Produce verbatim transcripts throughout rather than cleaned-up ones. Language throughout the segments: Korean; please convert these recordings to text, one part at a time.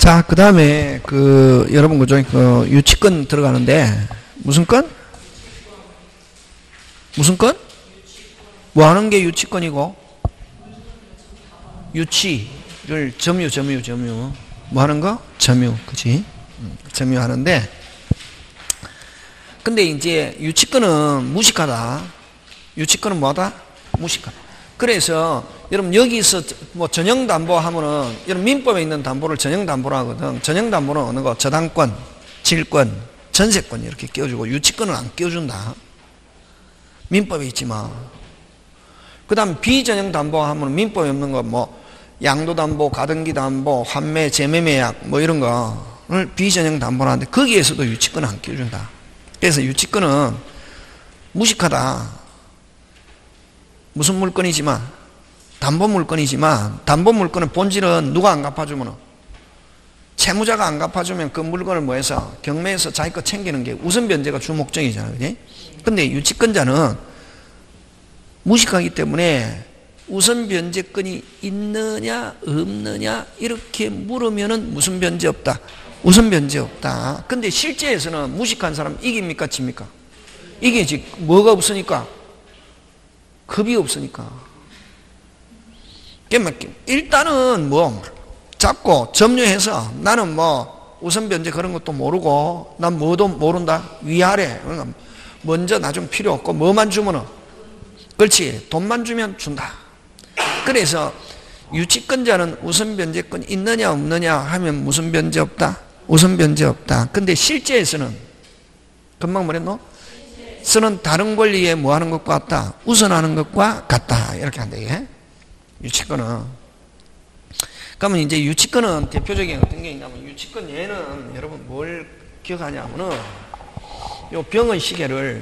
자, 그 다음에, 그, 여러분, 그죠? 그, 유치권 들어가는데, 무슨 건? 무슨 건? 뭐 하는 게 유치권이고? 유치를, 점유, 점유, 점유. 뭐 하는 거? 점유, 그치? 점유 하는데, 근데 이제 유치권은 무식하다. 유치권은 뭐하다? 무식하다. 그래서 여러분 여기서 뭐 전형담보 하면은 여러분 민법에 있는 담보를 전형담보로 하거든. 전형담보는 어느 거? 저당권, 질권, 전세권 이렇게 끼워주고 유치권은 안 끼워준다. 민법에 있지만. 그 다음 비전형담보 하면 민법에 없는 거 뭐 양도담보, 가등기담보, 환매, 재매매약 뭐 이런 거를 비전형담보로 하는데 거기에서도 유치권은 안 끼워준다. 그래서 유치권은 무식하다. 무슨 물건이지만 담보 물건이지만 담보 물건의 본질은 누가 안 갚아주면 채무자가 안 갚아주면 그 물건을 뭐해서 경매에서 자기 거 챙기는 게 우선 변제가 주 목적이잖아요. 그지? 근데 유치권자는 무식하기 때문에 우선 변제권이 있느냐 없느냐 이렇게 물으면은 무슨 변제 없다. 우선 변제 없다. 근데 실제에서는 무식한 사람 이깁니까 집니까? 이기지. 뭐가 없으니까? 급이 없으니까. 일단은 뭐 잡고 점유해서 나는 뭐 우선 변제 그런 것도 모르고 난 뭐도 모른다. 위아래. 먼저 나 좀 필요 없고 뭐만 주면은 그렇지. 돈만 주면 준다. 그래서 유치권자는 우선 변제권 있느냐 없느냐 하면 무슨 변제 없다. 우선 변제 없다. 근데 실제에서는 금방 뭐랬노? 쓰는 다른 권리에 뭐 하는 것과 같다? 우선하는 것과 같다. 이렇게 한다. 이게. 유치권은. 그러면 이제 유치권은 대표적인 어떤 게 있냐면 유치권 얘는 여러분 뭘 기억하냐면은 요 병의 시계를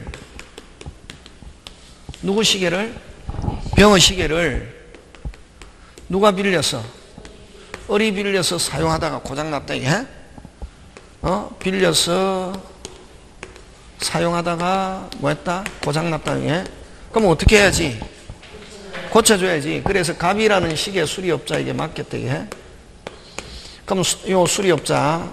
누구 시계를? 병의 시계를 누가 빌렸어? 을이 빌려서 사용하다가 고장났다. 이게. 어? 빌려서 사용하다가 뭐 했다? 고장났다. 이게. 그럼 어떻게 해야지? 고쳐줘야지. 그래서 갑이라는 시계 수리업자에게 맡겼다. 이게. 그럼 요 수리업자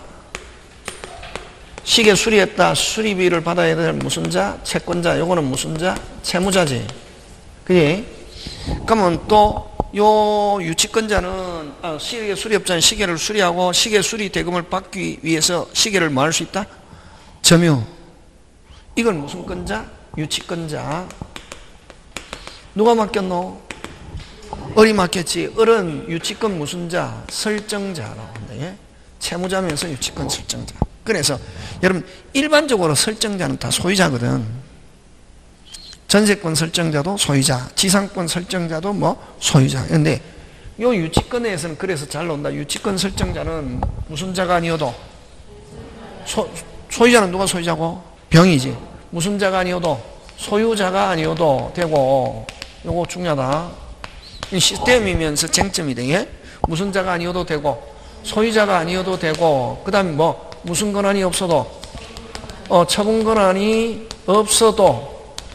시계 수리했다. 수리비를 받아야 될 무슨 자? 채권자. 요거는 무슨 자? 채무자지. 그지? 그러면 또 요 유치권자는 아, 시계 수리업자는 시계를 수리하고 시계 수리 대금을 받기 위해서 시계를 뭐 할 수 있다? 점유. 이건 무슨 권자? 유치권자. 누가 맡겼노? 을이 맡겼지. 을은 유치권 무슨 자? 설정자라고 한다. 예? 채무자면서 유치권 설정자. 그래서 여러분 일반적으로 설정자는 다 소유자거든. 전세권 설정자도 소유자, 지상권 설정자도 뭐 소유자. 그런데 요 유치권에서는 그래서 잘 나온다. 유치권 설정자는 무슨 자가 아니어도 소, 소유자는 누가 소유자고? 병이지. 무슨 자가 아니어도 소유자가 아니어도 되고. 요거 중요하다. 이 시스템이면서 쟁점이 돼. 무슨 자가 아니어도 되고 소유자가 아니어도 되고 그 다음에 뭐 무슨 권한이 없어도 어, 처분 권한이 없어도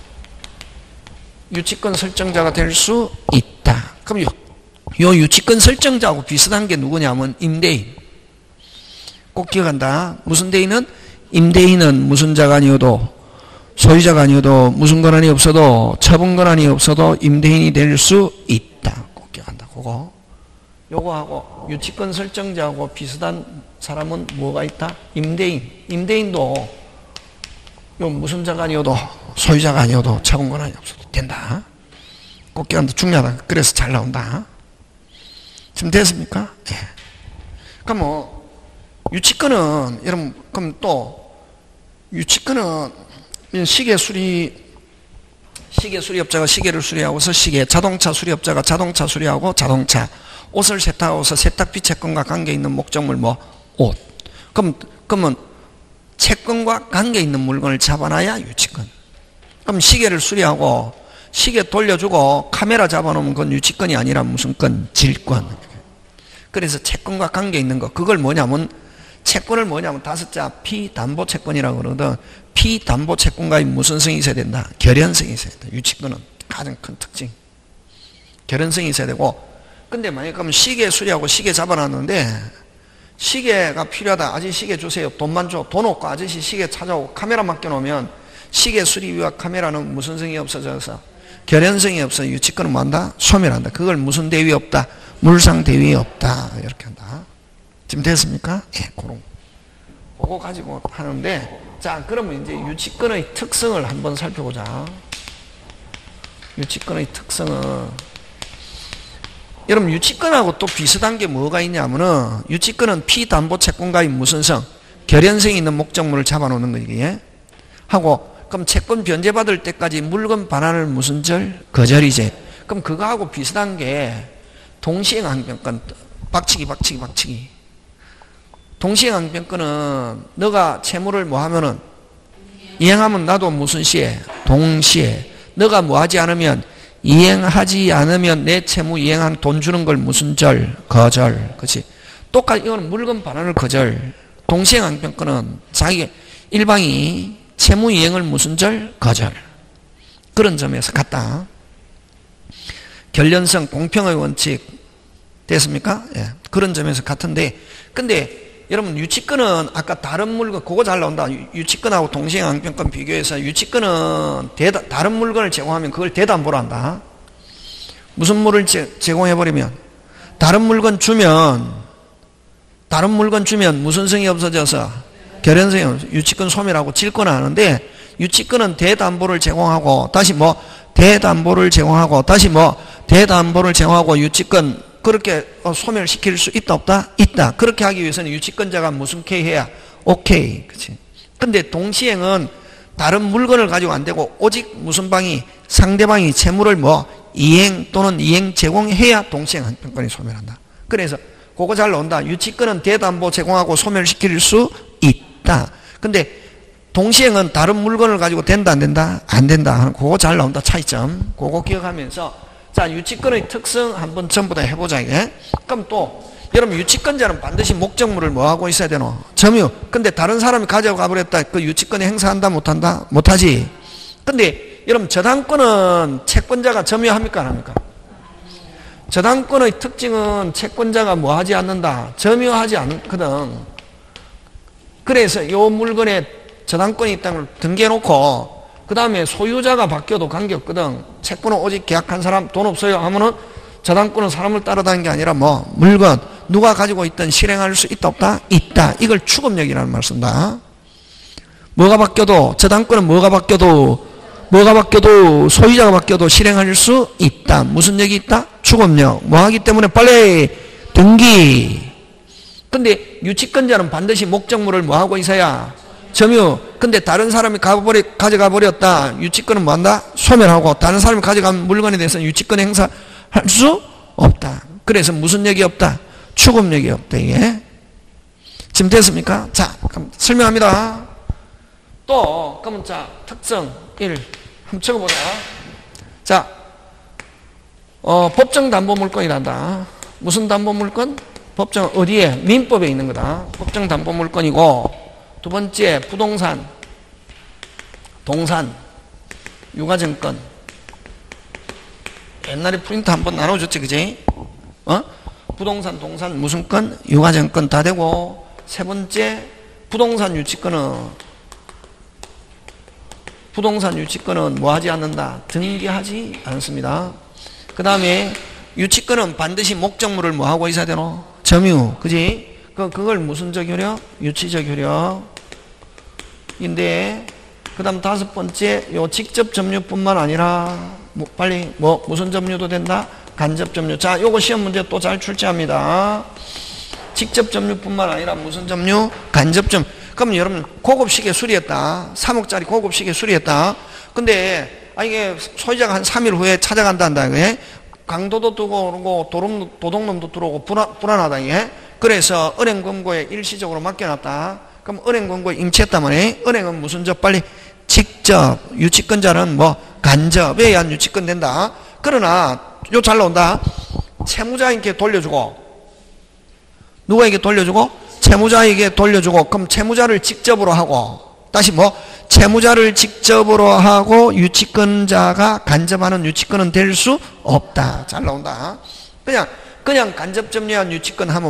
유치권 설정자가 될 수 있다. 그럼 요, 요 유치권 설정자하고 비슷한 게 누구냐면 임대인. 꼭 기억한다. 무슨 대인은? 임대인은 무슨 자가 아니어도 소유자가 아니어도 무슨 권한이 없어도 처분 권한이 없어도 임대인이 될 수 있다. 꼭 기억한다. 그거. 요거하고 유치권 설정자하고 비슷한 사람은 뭐가 있다? 임대인. 임대인도 요 무슨 자가 아니어도 소유자가 아니어도 처분 권한이 없어도 된다. 꼭 기억한다. 중요하다. 그래서 잘 나온다. 지금 됐습니까? 예. 그럼 뭐 유치권은 여러분 그럼 또 유치권은 시계 수리 시계 수리업자가 시계를 수리하고서 시계, 자동차 수리업자가 자동차 수리하고 자동차, 옷을 세탁하고서 세탁비 채권과 관계 있는 목적물 뭐 옷. 그럼 그러면 채권과 관계 있는 물건을 잡아놔야 유치권. 그럼 시계를 수리하고 시계 돌려주고 카메라 잡아놓으면 그건 유치권이 아니라 무슨 건? 질권. 그래서 채권과 관계 있는 거 그걸 뭐냐면 채권을 뭐냐면 다섯 자 피담보 채권이라고 그러거든. 피담보 채권과의 무슨 성이 있어야 된다? 결연성이 있어야 된다. 유치권은 가장 큰 특징. 결연성이 있어야 되고 근데 만약에 그럼 시계 수리하고 시계 잡아놨는데 시계가 필요하다. 아저씨 시계 주세요. 돈만 줘. 돈 없고 아저씨 시계 찾아오고 카메라 맡겨놓으면 시계 수리비와 카메라는 무슨성이 없어져서 결연성이 없어 유치권은 뭐한다? 소멸한다. 그걸 무슨 대위 없다? 물상 대위 없다. 이렇게 한다. 지금 됐습니까? 예, 그런 그거 가지고 하는데, 자, 그러면 이제 유치권의 특성을 한번 살펴보자. 유치권의 특성은, 여러분 유치권하고 또 비슷한 게 뭐가 있냐면은, 유치권은 피담보 채권가의 무슨 성? 결연성이 있는 목적물을 잡아놓는 거 이게 하고, 그럼 채권 변제받을 때까지 물건 반환을 무슨 절? 거절이지. 그럼 그거하고 비슷한 게 동시행항변권, 박치기 박치기 박치기. 동시행항변권은 너가 채무를 뭐 하면은 이행하면 나도 무슨 시에? 동시에. 너가 뭐 하지 않으면, 이행하지 않으면 내 채무 이행한 돈 주는 걸 무슨 절? 거절. 그렇지? 똑같이 이거는 물건 반환을 거절. 동시행항변권은 자기 일방이 채무 이행을 무슨 절? 거절. 그런 점에서 같다. 결연성, 공평의 원칙 됐습니까? 예. 그런 점에서 같은데, 근데 여러분 유치권은 아까 다른 물건, 그거 잘 나온다. 유치권하고 동시행항변권 비교해서 유치권은 대다, 다른 물건을 제공하면 그걸 대담보로 한다. 무슨 물을 제, 제공해버리면, 다른 물건 주면, 다른 물건 주면 무슨 성이 없어져서 결연성이 없어. 유치권 소멸하고 질권 하는데, 유치권은 대담보를 제공하고, 다시 뭐, 대담보를 제공하고, 다시 뭐, 대담보를 제공하고, 유치권, 그렇게 소멸시킬 수 있다, 없다? 있다. 그렇게 하기 위해서는 유치권자가 무슨 K 해야? 오케이. 그치? 근데 동시행은 다른 물건을 가지고 안 되고, 오직 무슨 방이, 상대방이 채무를 뭐, 이행 또는 이행 제공해야 동시행항변권이 소멸한다. 그래서, 그거 잘 나온다. 유치권은 대담보 제공하고 소멸시킬 수 있다. 근데 동시행은 다른 물건을 가지고 된다 안 된다? 안 된다. 그거 잘 나온다. 차이점. 그거 기억하면서, 자, 유치권의 특성 한번 전부 다 해보자. 이게. 그럼 또 여러분 유치권자는 반드시 목적물을 뭐 하고 있어야 되노? 점유. 근데 다른 사람이 가져가 버렸다. 그 유치권에 행사한다 못한다? 못하지. 근데 여러분 저당권은 채권자가 점유합니까 안 합니까? 저당권의 특징은 채권자가 뭐 하지 않는다? 점유하지 않거든. 그래서 이 물건에 저당권이 있다는 걸 등기해놓고 그 다음에 소유자가 바뀌어도 관계없거든. 채권은 오직 계약한 사람, 돈 없어요 하면은 저당권은 사람을 따라다니는 게 아니라 뭐 물건 누가 가지고 있든 실행할 수 있다 없다? 있다. 이걸 추급력이라는 말 쓴다. 뭐가 바뀌어도, 저당권은 뭐가 바뀌어도 뭐가 바뀌어도 소유자가 바뀌어도 실행할 수 있다. 무슨 력이 있다? 추급력. 뭐 하기 때문에 빨리 등기. 근데 유치권자는 반드시 목적물을 뭐 하고 있어야? 점유. 근데 다른 사람이 가버리, 가져가 버렸다. 유치권은 뭐 한다? 소멸하고, 다른 사람이 가져간 물건에 대해서는 유치권 행사할 수 없다. 그래서 무슨 력이 없다? 추급력이 없다. 이게 지금 됐습니까? 자, 그럼 설명합니다. 또 그러면 자, 특성 일 한번 적어보자. 자, 어, 법정 담보 물건이란다. 무슨 담보 물건? 법정 어디에? 민법에 있는 거다. 법정 담보 물건이고, 두 번째 부동산, 동산, 유가증권. 옛날에 프린트 한번 나눠줬지, 그지? 어? 부동산, 동산, 무슨 건? 유가증권 다 되고, 세 번째 부동산 유치권은 부동산 유치권은 뭐 하지 않는다? 등기하지 않습니다. 그 다음에 유치권은 반드시 목적물을 뭐 하고 있어야 되노? 점유, 그지? 그, 그걸 무슨 적효력? 유치적 효력인데, 그 다음 다섯 번째, 요 직접 점유뿐만 아니라, 뭐 빨리, 뭐, 무슨 점유도 된다? 간접 점유. 자, 요거 시험 문제 또 잘 출제합니다. 직접 점유뿐만 아니라 무슨 점유? 간접 점유. 그럼 여러분, 고급 시계 수리했다. 삼억짜리 고급 시계 수리했다. 근데, 아, 이게 소유자가 한 삼 일 후에 찾아간단다, 이게. 강도도 들어오고, 도둑, 도둑놈도 들어오고, 불안, 불안하다, 이게. 그래서 은행 금고에 일시적으로 맡겨놨다. 그럼 은행 금고에 임치했단 말이에요. 은행은 무슨 적? 빨리 직접, 유치권자는 뭐 간접에 의한 유치권 된다. 그러나 요 잘 나온다. 채무자에게 돌려주고, 누구에게 돌려주고? 채무자에게 돌려주고, 그럼 채무자를 직접으로 하고, 다시 뭐 채무자를 직접으로 하고 유치권자가 간접하는 유치권은 될 수 없다. 잘 나온다. 그냥 그냥 간접 점유한 유치권 하면 뭐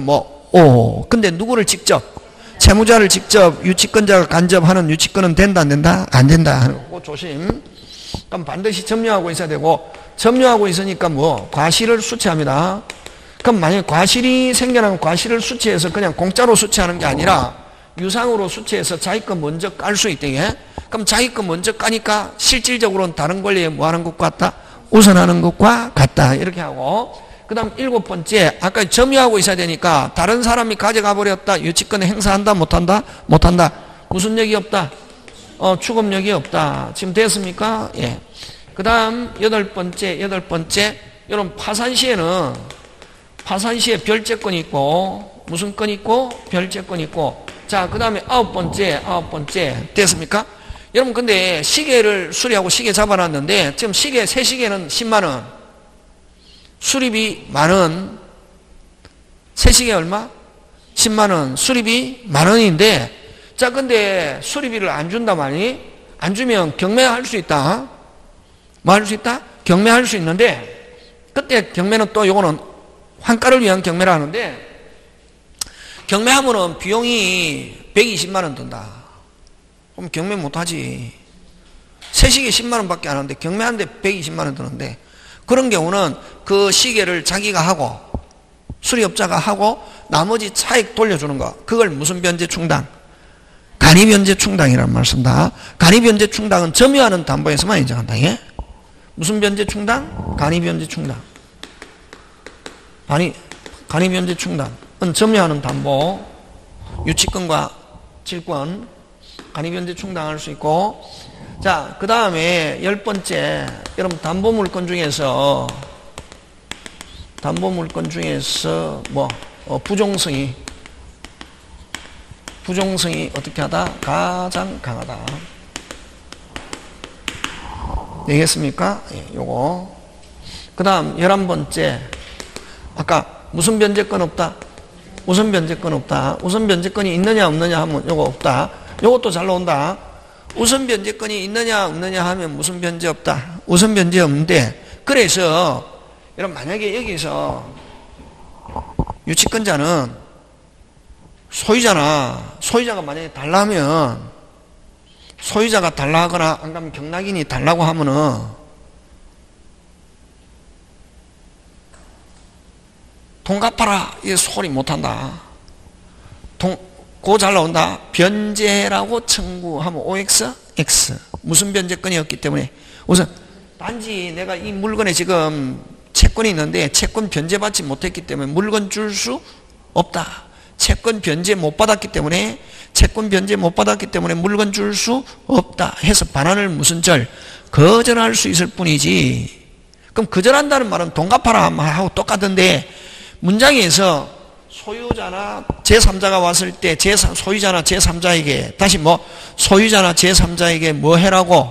오. 근데 누구를 직접? 채무자를 직접 유치권자가 간접하는 유치권은 된다 안 된다? 안 된다 하는 거 조심. 그럼 반드시 점유하고 있어야 되고, 점유하고 있으니까 뭐 과실을 수취합니다. 그럼 만약에 과실이 생겨나면 과실을 수취해서 그냥 공짜로 수취하는 게 아니라 유상으로 수취해서 자기 거 먼저 깔 수 있대. 그럼 자기 거 먼저 까니까 실질적으로는 다른 권리에 뭐 하는 것과 같다? 우선하는 것과 같다. 이렇게 하고, 그 다음 일곱 번째, 아까 점유하고 있어야 되니까 다른 사람이 가져가 버렸다. 유치권을 행사한다? 못한다? 못한다. 무슨 역이 없다? 어, 추금력이 없다. 지금 됐습니까? 예. 그 다음 여덟 번째, 여덟 번째, 여러분 파산 시에는 파산 시에 별채권이 있고 무슨 건 있고 별채권이 있고. 자, 그 다음에 아홉 번째, 아홉 번째 됐습니까? 여러분 근데 시계를 수리하고 시계 잡아놨는데 지금 시계 새 시계는 십만 원, 수리비 만 원, 새 시계 얼마? 십만 원, 수리비 만 원인데, 자 근데 수리비를 안 준다 말이? 안 주면 경매할 수 있다. 뭐 할 수 있다? 경매할 수 있는데, 그때 경매는 또 요거는 환가를 위한 경매를 하는데, 경매하면은 비용이 백이십만 원 든다. 그럼 경매 못하지. 새 시계 십만 원밖에 안 하는데 경매하는데 백이십만 원 드는데, 그런 경우는 그 시계를 자기가 하고 수리업자가 하고 나머지 차익 돌려주는 거, 그걸 무슨 변제 충당? 간이변제 충당이라는 말 쓴다. 간이변제 충당은 점유하는 담보에서만 인정한다. 예? 무슨 변제 충당? 간이변제 충당. 간이, 간이변제 충당은 점유하는 담보, 유치권과 질권, 간이변제 충당할 수 있고. 자, 그 다음에 열 번째, 여러분 담보물권 중에서 담보물권 중에서 뭐 어, 부종성이 부종성이 어떻게 하다? 가장 강하다. 되겠습니까? 예, 요거. 그 다음 열한 번째, 아까 무슨 변제권 없다? 우선 변제권 없다. 우선 변제권이 있느냐 없느냐 하면 요거 없다. 요것도 잘 나온다. 우선 변제권이 있느냐 없느냐 하면 무슨 변제 없다. 우선 변제 없는데, 그래서 여러분 만약에 여기서 유치권자는 소유자나, 소유자가 만약에 달라 하면, 소유자가 달라 하거나 안 가면 경락인이 달라고 하면은 돈 갚아라 이 소리 못한다. 돈 그거 잘 나온다. 변제라고 청구하면 오엑스, X. 무슨 변제권이었기 때문에. 우선 단지 내가 이 물건에 지금 채권이 있는데 채권 변제받지 못했기 때문에 물건 줄 수 없다. 채권 변제 못 받았기 때문에 채권 변제 못 받았기 때문에 물건 줄 수 없다 해서 반환을 무슨 절? 거절할 수 있을 뿐이지. 그럼 거절한다는 말은 돈 갚아라 하고 똑같은데, 문장에서 소유자나 제삼자가 왔을 때 제삼, 소유자나 제삼자에게 다시 뭐 소유자나 제삼자에게 뭐 해라고?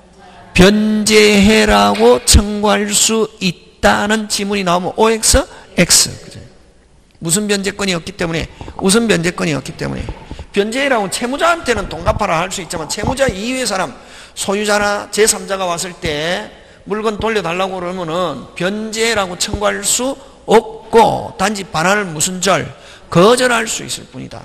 변제해라고 청구할 수 있다는 지문이 나오면 오엑스, X. 그죠? 무슨 변제권이 없기 때문에? 우선 변제권이 없기 때문에. 변제해라고 채무자한테는 돈 갚아라 할 수 있지만 채무자 이외의 사람, 소유자나 제삼자가 왔을 때 물건 돌려달라고 그러면은 변제해라고 청구할 수 없고 단지 반환을 무슨 절? 거절할 수 있을 뿐이다.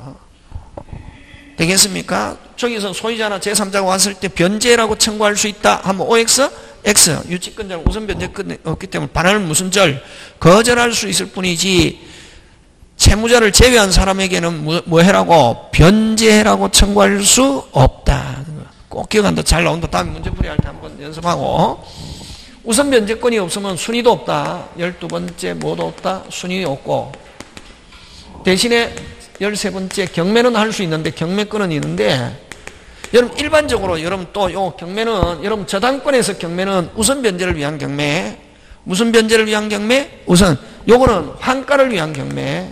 되겠습니까? 저기서 소유자나 제삼자가 왔을 때 변제라고 청구할 수 있다 하면 오엑스, X. 유치권자는 우선 변제권이 없기 때문에 반환을 무슨 절? 거절할 수 있을 뿐이지, 채무자를 제외한 사람에게는 뭐, 뭐 해라고? 변제해라고 청구할 수 없다. 꼭 기억한다. 잘 나온다. 다음에 문제풀이 할 때 한번 연습하고. 우선 변제권이 없으면 순위도 없다. 열두 번째 뭐도 없다. 순위 없고. 대신에 열세 번째 경매는 할 수 있는데 경매권은 있는데, 여러분 일반적으로 여러분 또 요 경매는 여러분 저당권에서 경매는 우선 변제를 위한 경매, 무슨 변제를 위한 경매? 우선 요거는 환가를 위한 경매,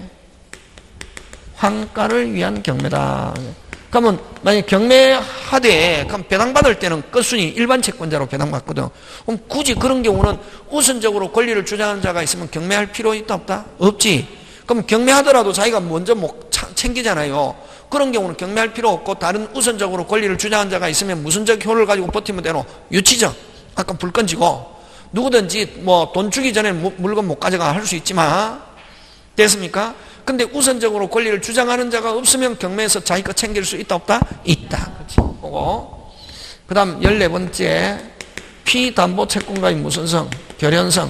환가를 위한 경매다. 그러면 만약 경매하되 그럼 배당받을 때는 끝순위 일반 채권자로 배당받거든. 그럼 굳이 그런 경우는 우선적으로 권리를 주장하는 자가 있으면 경매할 필요 있다 없다? 없지. 그럼 경매하더라도 자기가 먼저 못 챙기잖아요. 그런 경우는 경매할 필요 없고 다른 우선적으로 권리를 주장하는 자가 있으면 무슨적 효를 가지고 버티면 되노? 유치적. 아까 불 건지고 누구든지 뭐 돈 주기 전에 물건 못 가져가 할 수 있지만, 됐습니까? 근데 우선적으로 권리를 주장하는 자가 없으면 경매에서 자기 거 챙길 수 있다 없다? 있다. 그렇지. 보고. 그 다음 열네 번째 피담보 채권가의 무슨 성? 결연성.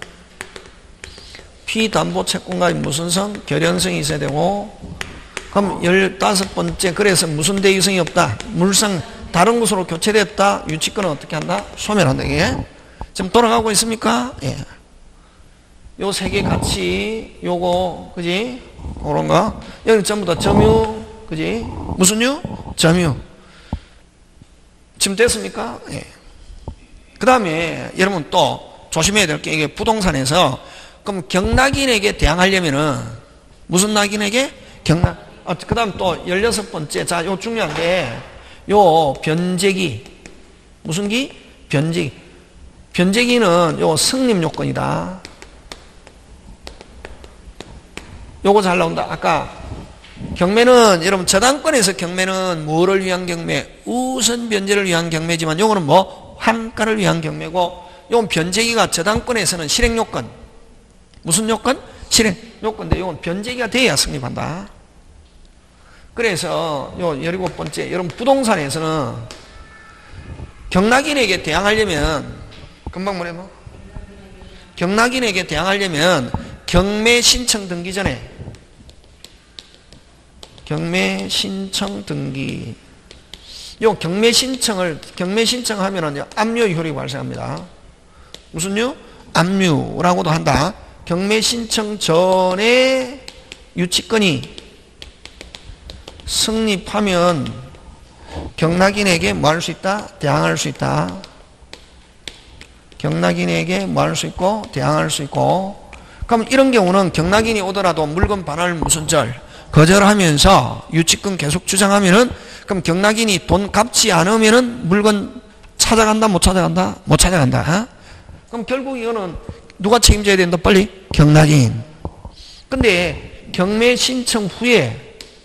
피담보 채권가의 무슨 성? 결연성이 있어야 되고, 그럼 열다섯 번째 그래서 무슨 대유성이 없다? 물상 다른 곳으로 교체됐다? 유치권은 어떻게 한다? 소멸한다. 이게 지금 돌아가고 있습니까? 예. 요 세 개 같이 요거 그지? 그런가? 여기 전부 다 점유 그지? 무슨 유? 점유. 지금 됐습니까? 예. 그 다음에 여러분 또 조심해야 될 게 이게 부동산에서 그럼 경락인에게 대항하려면은 무슨 낙인에게? 경락. 아, 그 다음 또 열여섯 번째 자, 요 중요한 게 요 변제기 무슨 기? 변제기. 변제기는 요 승립 요건이다. 요거 잘 나온다. 아까 경매는 여러분 저당권에서 경매는 뭐를 위한 경매? 우선 변제를 위한 경매지만 요거는 뭐? 환가를 위한 경매고 요건 변제기가 저당권에서는 실행 요건. 무슨 요건? 실행 요건인데 요건 변제기가 돼야 성립한다. 그래서 요 열일곱 번째 여러분 부동산에서는 경락인에게 대항하려면 금방 뭐래 뭐? 경락인에게 대항하려면 경매 신청 등기 전에 경매 신청 등기 요 경매 신청을 경매 신청하면은 압류 효력이 발생합니다. 무슨 유? 압류라고도 한다. 경매 신청 전에 유치권이 성립하면 경락인에게 뭐 할 수 있다? 대항할 수 있다. 경락인에게 뭐 할 수 있고 대항할 수 있고. 그럼 이런 경우는 경락인이 오더라도 물건 반환을 무슨 절? 거절하면서 유치권 계속 주장하면은 그럼 경락인이 돈 갚지 않으면은 물건 찾아간다 못 찾아간다? 못 찾아간다. 어? 그럼 결국 이거는 누가 책임져야 된다? 빨리 경락인. 근데 경매 신청 후에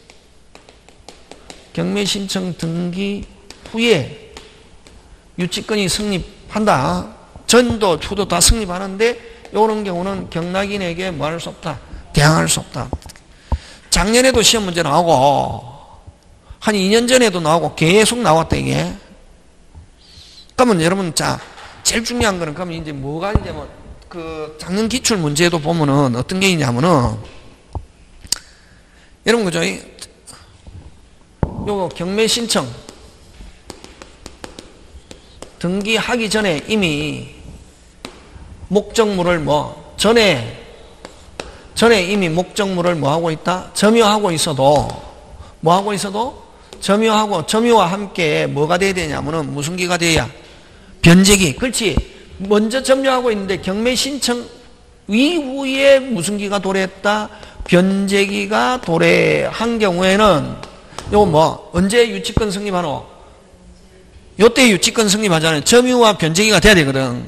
경매 신청 등기 후에 유치권이 성립한다. 전도 후도 다 성립하는데 이런 경우는 경락인에게 뭐 할 수 없다? 대항할 수 없다. 작년에도 시험 문제 나오고 한 이 년 전에도 나오고 계속 나왔다 이게. 그러면 여러분 자 제일 중요한 거는 그러면 이제 뭐가 이제 뭐 그 작년 기출 문제도 보면은 어떤 게 있냐면은 여러분 그죠? 요거 경매 신청 등기하기 전에 이미 목적물을 뭐 전에 전에 이미 목적물을 뭐 하고 있다? 점유하고 있어도 뭐 하고 있어도 점유하고 점유와 함께 뭐가 돼야 되냐면은 무슨 기가 돼야 변제기. 그렇지. 먼저 점유하고 있는데 경매 신청 이후에 무슨 기가 도래했다? 변제기가 도래한 경우에는 요거 뭐 언제 유치권 성립하노? 요때 유치권 성립하잖아요. 점유와 변제기가 돼야 되거든.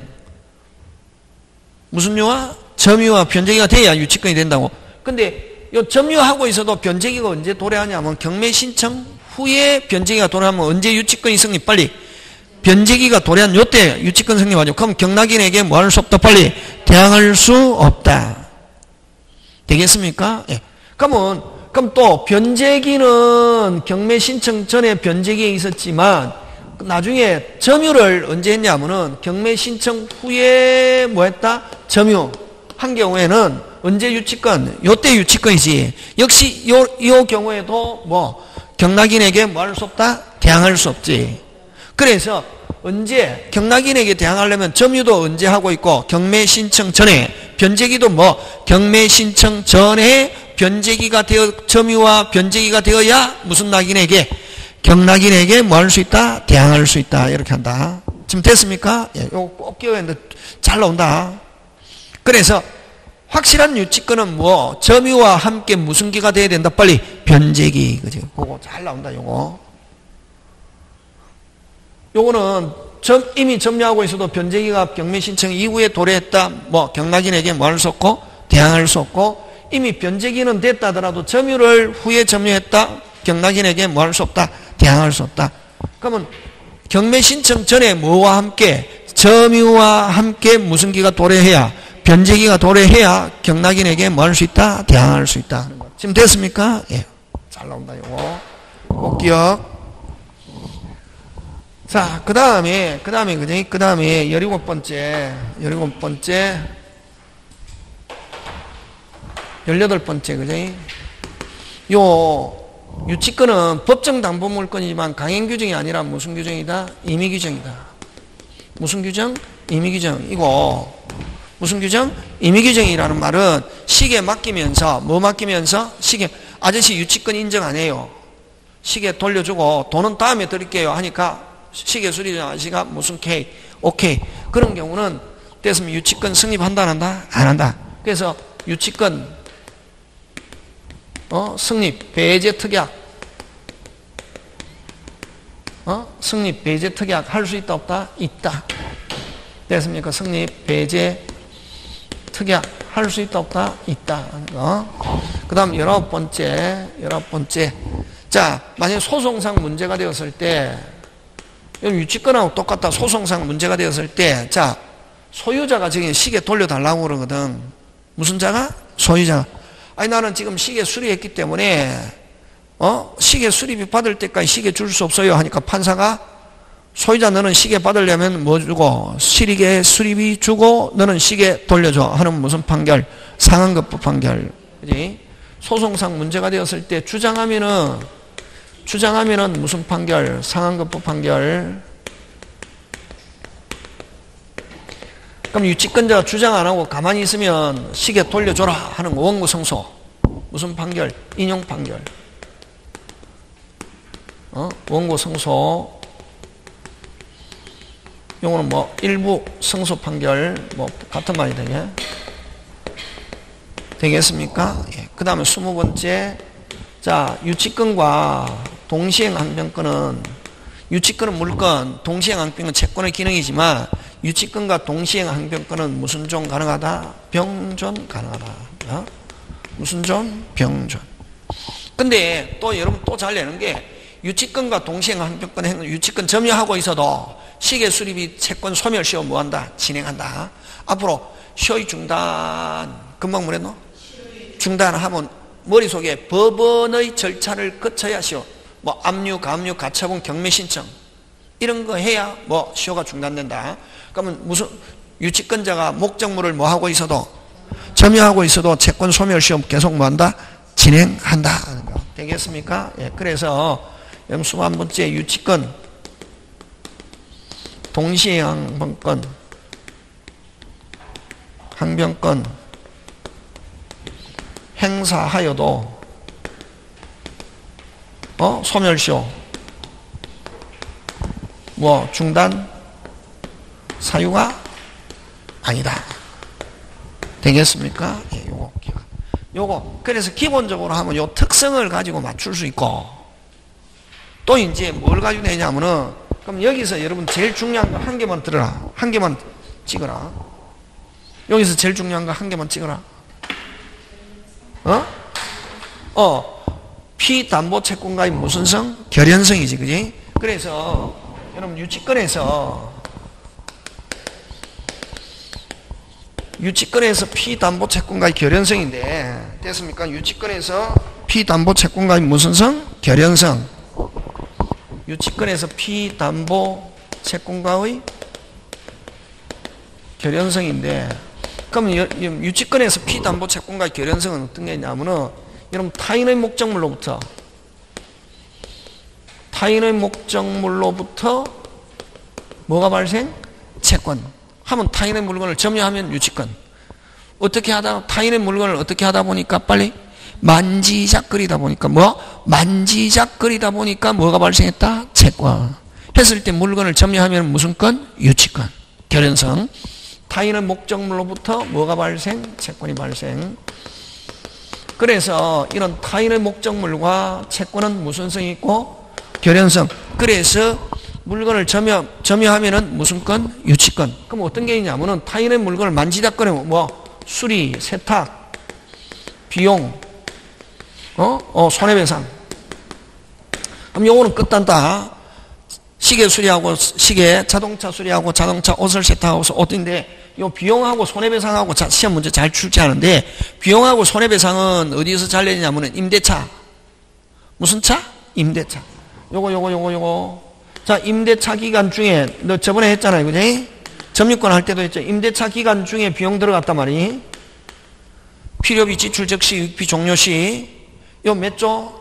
무슨 유와? 점유와 변제기가 돼야 유치권이 된다고. 근데 요 점유하고 있어도 변제기가 언제 도래하냐면 경매 신청 후에 변제기가 도래하면 언제 유치권이 성립? 빨리 변제기가 도래한 요때 유치권 성립하죠. 그럼 경락인에게 뭐 할 수 없다? 빨리 대항할 수 없다. 되겠습니까? 예. 그러면 그럼 또 변제기는 경매 신청 전에 변제기에 있었지만 나중에 점유를 언제 했냐면은 경매 신청 후에 뭐 했다? 점유 한 경우에는 언제 유치권? 요때 유치권이지. 역시 요, 요 경우에도 뭐 경락인에게 뭐 할 수 없다? 대항할 수 없지. 그래서 언제 경락인에게 대항하려면 점유도 언제 하고 있고 경매 신청 전에 변제기도 뭐 경매 신청 전에 변제기가 되어 점유와 변제기가 되어야 무슨 낙인에게 경락인에게 뭐 할 수 있다? 대항할 수 있다. 이렇게 한다. 지금 됐습니까? 예, 이거 꼭 끼워야 되는데 잘 나온다. 그래서 확실한 유치권은 뭐 점유와 함께 무슨 기가 돼야 된다? 빨리 변제기. 그지? 그거 잘 나온다. 요거. 요거는 점, 이미 점유하고 있어도 변제기가 경매 신청 이후에 도래했다. 뭐 경락인에게 뭐 할 수 없고 대항할 수 없고 이미 변제기는 됐다 하더라도 점유를 후에 점유했다. 경락인에게 뭐 할 수 없다. 대항할 수 없다. 그러면 경매 신청 전에 뭐와 함께 점유와 함께 무슨 기가 도래해야 변제기가 도래해야 경락인에게 뭐 할 수 있다. 대항할 수 있다 하는 것. 지금 됐습니까? 예. 잘 나온다, 요거. 꼭 기억. 자, 그 다음에, 그 다음에, 그지? 그 다음에, 열일곱 번째, 열일곱 번째, 열여덟 번째, 그지? 요, 유치권은 법정 담보물권이지만 강행 규정이 아니라 무슨 규정이다? 임의 규정이다. 무슨 규정? 임의 규정. 이거, 무슨 규정? 임의 규정이라는 말은 시계 맡기면서, 뭐 맡기면서? 시계, 아저씨 유치권 인정 안 해요. 시계 돌려주고, 돈은 다음에 드릴게요. 하니까, 시계 수리자 아저씨가 무슨 K, 오케이. 그런 경우는 됐으면 유치권 승립한다, 안 한다? 안 한다. 그래서 유치권, 어, 승립, 배제 특약, 어, 승립, 배제 특약 할 수 있다, 없다? 있다. 됐습니까? 승립, 배제 특약 할 수 있다, 없다? 있다. 어? 그 다음 열아홉 번째, 열아홉 번째. 자, 만약에 소송상 문제가 되었을 때, 유치권하고 똑같다. 소송상 문제가 되었을 때, 자, 소유자가 지금 시계 돌려달라고 그러거든. 무슨 자가? 소유자가. 아니, 나는 지금 시계 수리했기 때문에, 어? 시계 수리비 받을 때까지 시계 줄 수 없어요. 하니까 판사가, 소유자 너는 시계 받으려면 뭐 주고, 시계 수리비 주고, 너는 시계 돌려줘. 하는 무슨 판결? 상한급부 판결. 그지? 소송상 문제가 되었을 때 주장하면은, 주장하면은 무슨 판결? 상한급부 판결. 그럼 유치권자가 주장 안 하고 가만히 있으면 시계 돌려줘라 하는 원고 성소. 무슨 판결? 인용 판결. 어? 원고 성소. 요거는 뭐 일부 성소 판결 뭐 같은 말이 되게 되겠습니까? 예. 그 다음에 스무 번째. 자, 유치권과 동시행 항변권은, 유치권은 물권, 동시행 항변권은 채권의 기능이지만 유치권과 동시행 항변권은 무슨 존 가능하다? 병존 가능하다. 어? 무슨 존? 병존. 근데 또 여러분 또 잘 내는 게, 유치권과 동시행 항변권 행 유치권 점유하고 있어도 시계 수리비 채권 소멸 시효 뭐한다? 진행한다. 앞으로 시효 중단, 금방 뭐랬노? 중단하면 머릿속에 법원의 절차를 거쳐야 시효, 뭐 압류, 가압류, 가처분, 경매 신청 이런 거 해야 뭐 시효가 중단된다. 그러면 무슨 유치권자가 목적물을 뭐 하고 있어도, 점유하고 있어도 채권 소멸 시효 계속 뭐 한다? 진행한다. 되겠습니까? 예, 그래서 스물한 번째 유치권, 동시행항변권, 항변권 행사하여도 어? 소멸시효 뭐 중단 사유가 아니다. 되겠습니까? 예, 요거 요거 그래서 기본적으로 하면 요 특성을 가지고 맞출 수 있고, 또 이제 뭘 가지고 되냐면은, 그럼 여기서 여러분 제일 중요한 거 한 개만 들어라. 한 개만 찍어라. 여기서 제일 중요한 거 한 개만 찍어라. 어? 어, 피담보 채권가의 무슨 성? 결연성이지, 그지? 그래서, 여러분, 유치권에서, 유치권에서 피담보 채권가의 결연성인데, 됐습니까? 유치권에서 피담보 채권가의 무슨 성? 결연성. 유치권에서 피담보 채권가의 결연성인데, 그럼 유치권에서 피담보 채권가의 결연성은 어떤 게 있냐면은, 여러분 타인의 목적물로부터 타인의 목적물로부터 뭐가 발생? 채권. 하면 타인의 물건을 점유하면 유치권. 어떻게 하다 타인의 물건을 어떻게 하다 보니까 빨리 만지작거리다 보니까 뭐? 만지작거리다 보니까 뭐가 발생했다? 채권. 했을 때 물건을 점유하면 무슨 건? 유치권. 결연성. 타인의 목적물로부터 뭐가 발생? 채권이 발생. 그래서 이런 타인의 목적물과 채권은 무슨 성이 있고? 결연성. 그래서 물건을 점유, 점유하면은 무슨 건? 유치권. 그럼 어떤 게 있냐면은 타인의 물건을 만지작거리면 뭐? 수리, 세탁, 비용, 어? 어, 손해배상. 그럼 요거는 끝단다. 시계 수리하고, 시계, 자동차 수리하고, 자동차 옷을 세탁하고, 옷인데, 요 비용하고 손해배상하고 자, 시험 문제 잘 출제하는데, 비용하고 손해배상은 어디서 잘 내냐면은 임대차. 무슨 차? 임대차. 요거, 요거, 요거, 요거. 자, 임대차 기간 중에, 너 저번에 했잖아요. 그지? 점유권 할 때도 했죠. 임대차 기간 중에 비용 들어갔단 말이. 필요비 지출 즉시 유익비 종료 시. 요 몇 조?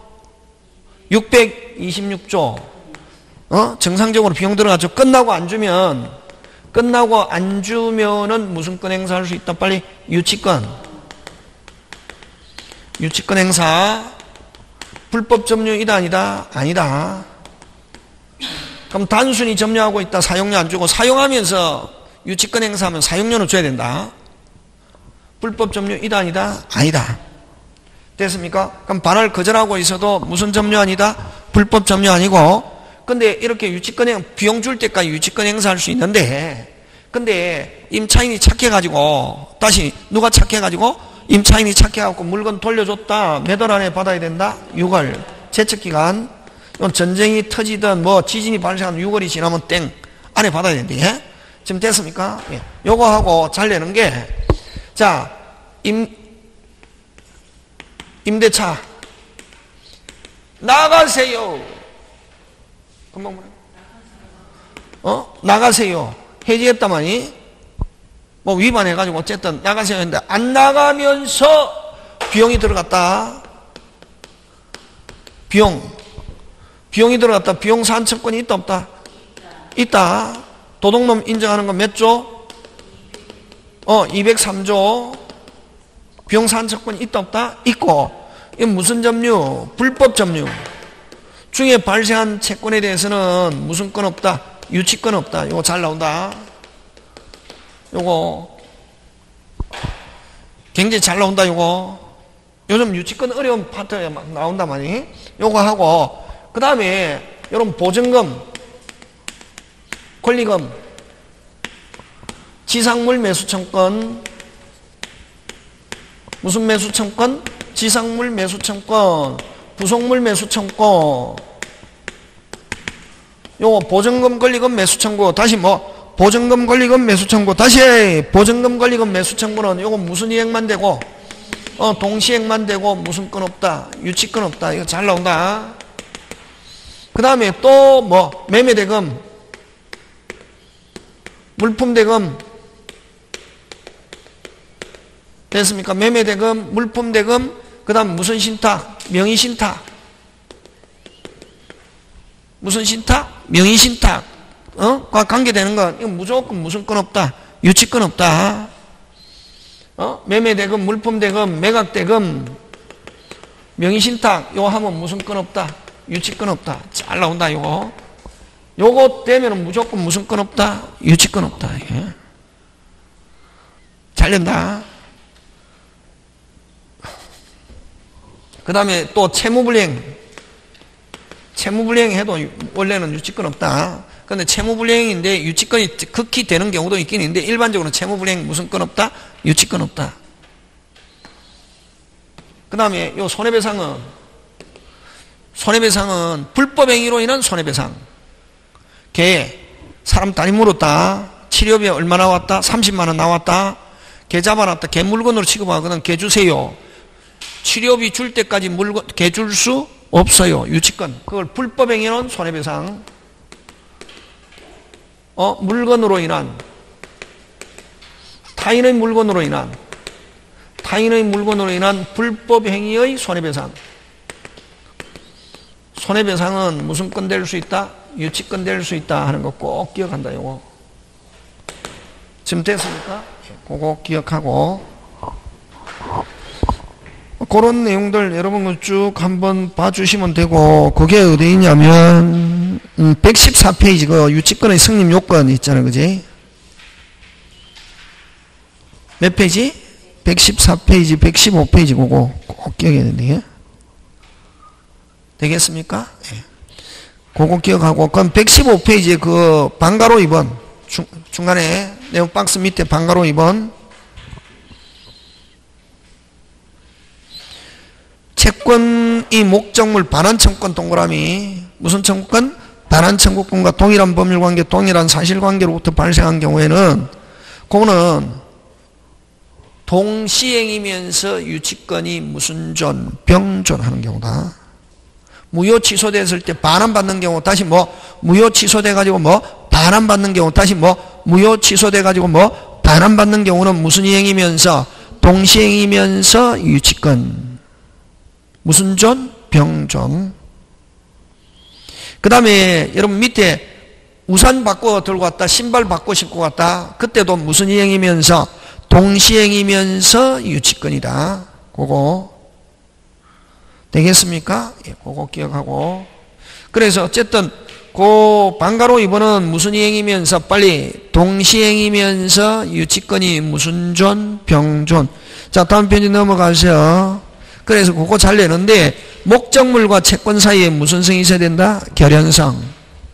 육백이십육 조. 어? 정상적으로 비용 들어갔죠. 끝나고 안 주면, 끝나고 안 주면은 무슨 건 행사할 수 있다? 빨리. 유치권. 유치권 행사. 불법 점유이다, 아니다? 아니다. 그럼 단순히 점유하고 있다, 사용료 안 주고, 사용하면서 유치권 행사하면 사용료는 줘야 된다. 불법 점유이다, 아니다? 아니다. 됐습니까? 그럼 반할 거절하고 있어도 무슨 점유 아니다? 불법 점유 아니고. 근데 이렇게 유치권 행, 비용 줄 때까지 유치권 행사할 수 있는데, 근데 임차인이 착해가지고, 다시 누가 착해가지고, 임차인이 착해갖고 물건 돌려줬다. 몇 월 안에 받아야 된다? 유월. 제척기간. 전쟁이 터지든 뭐 지진이 발생한 유월이 지나면 땡. 안에 받아야 된대. 예? 지금 됐습니까? 예. 요거 하고 잘 내는 게, 자, 임, 임대차. 나가세요. 금방 뭐래? 어? 나가세요. 해지했다마니? 뭐 위반해가지고 어쨌든 나가세요 했는데, 안 나가면서 비용이 들어갔다. 비용. 비용이 들어갔다. 비용 산책권이 있다, 없다? 있다. 도둑놈 인정하는 건 몇 조? 어, 이백삼 조. 비용 산책권이 있다, 없다? 있고. 이건 무슨 점유? 불법 점유. 중에 발생한 채권에 대해서는 무슨 건 없다? 유치권 없다. 이거 잘 나온다. 요거 굉장히 잘 나온다. 요거 요즘 유치권 어려운 파트에 막 나온단 말이. 요거 하고, 그 다음에 여러분 보증금, 권리금, 지상물 매수청권. 무슨 매수청권? 지상물 매수청권, 부속물 매수청권. 요거 보증금, 권리금, 매수청구. 다시 뭐 보증금, 권리금, 매수청구. 다시 보증금, 권리금, 매수청구는 요거 무슨 이행만 되고, 어, 동시행만 되고 무슨 건 없다? 유치권 없다. 이거 잘 나온다. 그 다음에 또 뭐 매매대금, 물품대금. 됐습니까? 매매대금, 물품대금. 그 다음 무슨 신탁? 명의신탁. 무슨 신탁? 명의신탁. 어? 과 관계되는 건 이거 무조건 무슨 건 없다? 유치권 없다. 어? 매매대금, 물품대금, 매각대금, 명의신탁. 요거 하면 무슨 건 없다? 유치권 없다. 잘 나온다. 요거 요거 되면 무조건 무슨 건 없다? 유치권 없다. 예. 잘 된다. 그 다음에 또 채무불이행. 채무불이행 해도 원래는 유치권 없다. 근데 채무불이행인데 유치권이 극히 되는 경우도 있긴 있는데, 일반적으로 채무불이행 무슨 건 없다? 유치권 없다. 그 다음에 요 손해배상은, 손해배상은 불법행위로 인한 손해배상. 개, 사람 다리 물었다. 치료비 얼마 나왔다? 삼십만 원 나왔다. 개 잡아놨다. 개 물건으로 취급하거든. 개 주세요. 치료비 줄 때까지 물건, 개 줄 수 없어요. 유치권. 그걸 불법행위는 손해배상. 어, 물건으로 인한, 타인의 물건으로 인한, 타인의 물건으로 인한 불법행위의 손해배상. 손해배상은 무슨 건 될 수 있다? 유치권 될 수 있다 하는 거 꼭 기억한다. 요거 지금 됐습니까? 그거 기억하고, 그런 내용들 여러분 쭉 한번 봐주시면 되고, 그게 어디 있냐면 음, 백십사 페이지 그 유치권의 성립 요건 있잖아요. 그지? 몇 페이지? 백십사 페이지, 백십오 페이지 그거 꼭 기억해야 되는데. 되겠습니까? 예. 그거 기억하고, 그럼 백십오 페이지에 그 방가로 이 번 중, 중간에 내용 박스 밑에 방가로 이 번 채권이 목적물 반환청권 동그라미. 무슨 청구권? 반환청구권과 동일한 법률관계, 동일한 사실관계로부터 발생한 경우에는 그거는 동시행이면서 유치권이 무순존, 병존 하는 경우다. 무효 취소됐을 때 반환받는 경우 다시 뭐 무효 취소돼 가지고 뭐 반환받는 경우 다시 뭐 무효 취소돼 가지고 뭐 반환받는 경우는 무슨 이행이면서 동시행이면서 유치권 무순존, 병존. 그 다음에 여러분 밑에 우산 바꿔 들고 왔다, 신발 바꿔 신고 갔다. 그때도 무슨 이행이면서 동시행이면서 유치권이다. 그거 되겠습니까? 예, 그거 기억하고. 그래서 어쨌든 그 방가로 이번은 무슨 이행이면서 빨리 동시행이면서 유치권이 무슨 존, 병존. 자, 다음 페이지 넘어가세요. 그래서 그거 잘 내는데 목적물과 채권 사이에 무슨 성이 있어야 된다? 결연성.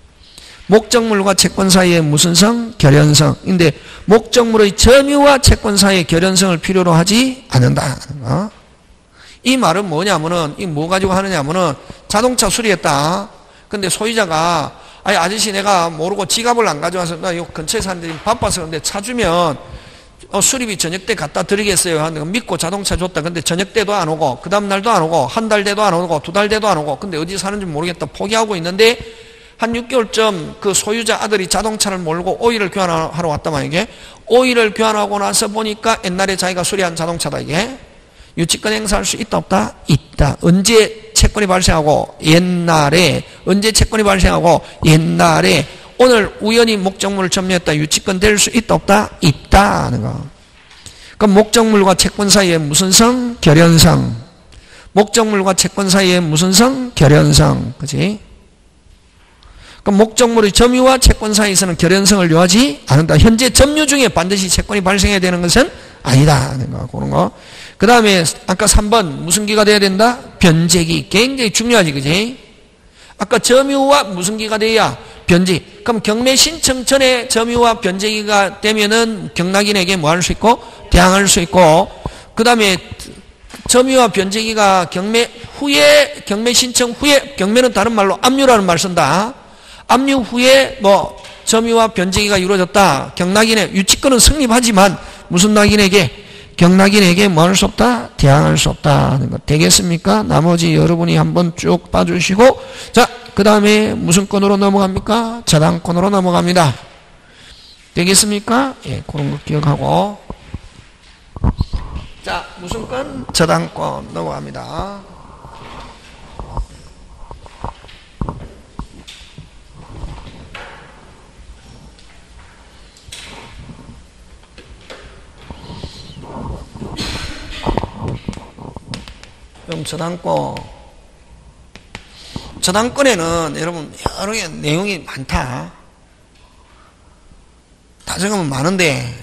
목적물과 채권 사이에 무슨 성? 결연성. 근데 목적물의 점유와 채권 사이의 결연성을 필요로 하지 않는다. 어? 이 말은 뭐냐면은, 이 뭐 가지고 하느냐면은, 자동차 수리했다. 근데 소유자가, 아니, 아저씨 내가 모르고 지갑을 안 가져와서, 나 요 근처에 사는데 바빠서 그런데 차 주면, 어, 수리비 저녁 때 갖다 드리겠어요. 하는데 믿고 자동차 줬다. 근데 저녁 때도 안 오고, 그 다음 날도 안 오고, 한 달 돼도 안 오고, 두 달 돼도 안 오고, 근데 어디 사는지 모르겠다. 포기하고 있는데, 한 육 개월쯤 그 소유자 아들이 자동차를 몰고 오일을 교환하러 왔단 말이게. 오일을 교환하고 나서 보니까 옛날에 자기가 수리한 자동차다, 이게. 유치권 행사할 수 있다, 없다? 있다. 언제 채권이 발생하고? 옛날에. 언제 채권이 발생하고? 옛날에. 오늘 우연히 목적물을 점유했다. 유치권 될 수 있다, 없다? 있다. 하는 거. 그럼 목적물과 채권 사이에 무슨 성? 결연성. 목적물과 채권 사이에 무슨 성? 결연성. 그치? 그럼 목적물의 점유와 채권 사이에서는 결연성을 요하지 않는다. 현재 점유 중에 반드시 채권이 발생해야 되는 것은 아니다. 하는 거. 그런 거. 그 다음에 아까 삼 번 무슨 기가 돼야 된다? 변제기. 굉장히 중요하지, 그지? 아까 점유와 무슨 기가 돼야? 변제기. 그럼 경매 신청 전에 점유와 변제기가 되면은 경락인에게 뭐 할 수 있고? 대항할 수 있고. 그 다음에 점유와 변제기가 경매 후에, 경매 신청 후에, 경매는 다른 말로 압류라는 말 쓴다. 압류 후에 뭐 점유와 변제기가 이루어졌다. 경락인의 유치권은 성립하지만 무슨 낙인에게? 경락인에게 뭐 할 수 없다? 대항할 수 없다 하는 것 되겠습니까? 나머지 여러분이 한번 쭉 봐주시고, 자, 그 다음에 무슨 건으로 넘어갑니까? 저당권으로 넘어갑니다. 되겠습니까? 예, 그런 거 기억하고. 자, 무슨 건? 저당권 넘어갑니다. 그럼 저당권, 저당권에는 여러분 여러 개 내용이 많다. 다 적으면 많은데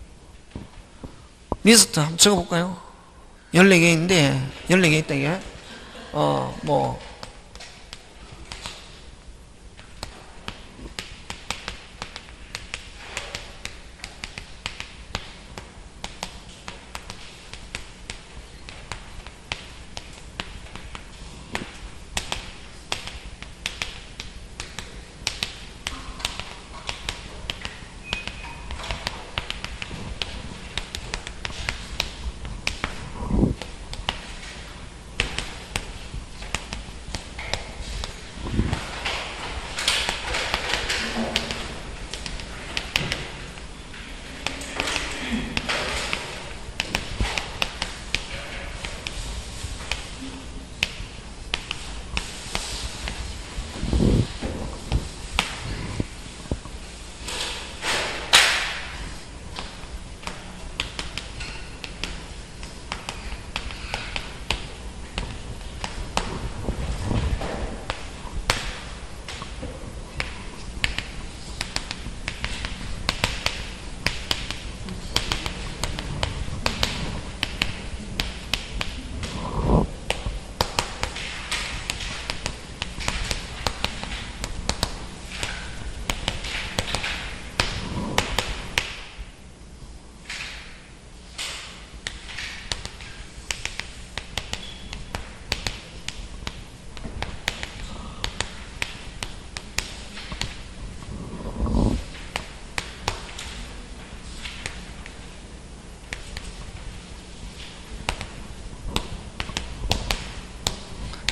리스트 한번 적어볼까요? 열네 개인데 열네 개 있다 이게. 어, 뭐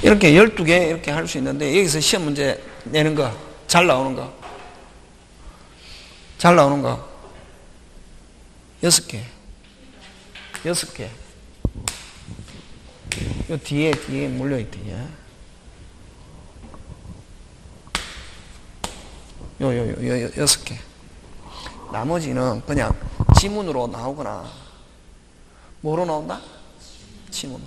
이렇게 열두 개 이렇게 할 수 있는데 여기서 시험 문제 내는 거 잘 나오는 거 잘 나오는 거 여섯 개 여섯 개 요 뒤에 뒤에 물려있대 요 요 요 요 여섯 개 나머지는 그냥 지문으로 나오거나 뭐로 나온다? 지문으로.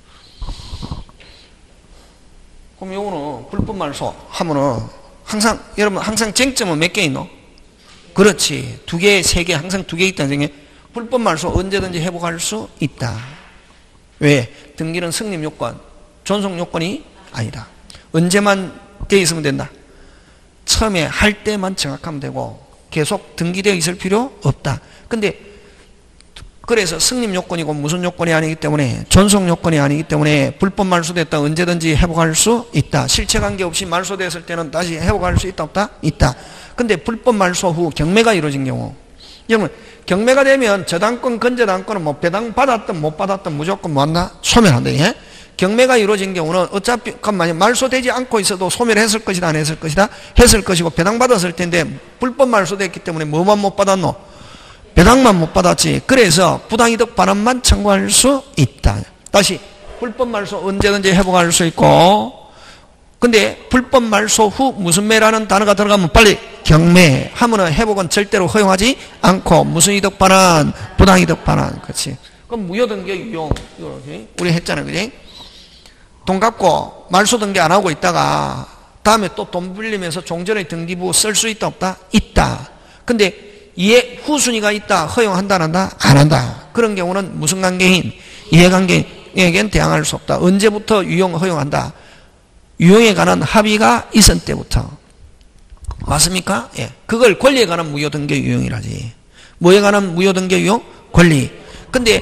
그럼 요거는 불법 말소 하면은 항상 여러분 항상 쟁점은 몇 개 있노? 그렇지. 두 개, 세 개 항상 두 개 있다는 생각. 불법 말소 언제든지 회복할 수 있다. 왜? 등기는 성립 요건, 존속 요건이 아니다. 언제만 돼 있으면 된다. 처음에 할 때만 정확하면 되고 계속 등기되어 있을 필요 없다. 근데 그래서 승립 요건이고 무슨 요건이 아니기 때문에 존속 요건이 아니기 때문에 불법 말소됐다 언제든지 회복할 수 있다. 실체 관계없이 말소됐을 때는 다시 회복할 수 있다 없다? 있다. 근데 불법 말소 후 경매가 이루어진 경우 여러분 경매가 되면 저당권 건저당권은 뭐 배당 받았든 못 받았든 무조건 뭐한다? 소멸한다. 예? 경매가 이루어진 경우는 어차피 만약 말소되지 않고 있어도 소멸했을 것이다 안 했을 것이다? 했을 것이고 배당받았을 텐데 불법 말소됐기 때문에 뭐만 못 받았노? 배당만 못 받았지. 그래서 부당이득 반환만 청구할 수 있다. 다시 불법 말소 언제든지 회복할 수 있고 근데 불법 말소 후 무슨 매라는 단어가 들어가면 빨리 경매 하면은 회복은 절대로 허용하지 않고 무슨 이득 반환 부당이득 반환 그렇지. 그럼 무효등기 유용 이렇게 우리 했잖아요. 그지? 돈 갚고 말소 등기 안 하고 있다가 다음에 또 돈 빌리면서 종전의 등기부 쓸 수 있다 없다? 있다. 근데 이해 후순위가 있다. 허용한다 안 한다? 안 한다. 그런 경우는 무슨 관계인? 이해관계인에겐 대항할 수 없다. 언제부터 유용 허용한다? 유용에 관한 합의가 있은 때부터. 맞습니까? 예. 그걸 권리에 관한 무효등기 유용이라지. 뭐에 관한 무효등기 유용? 권리. 근데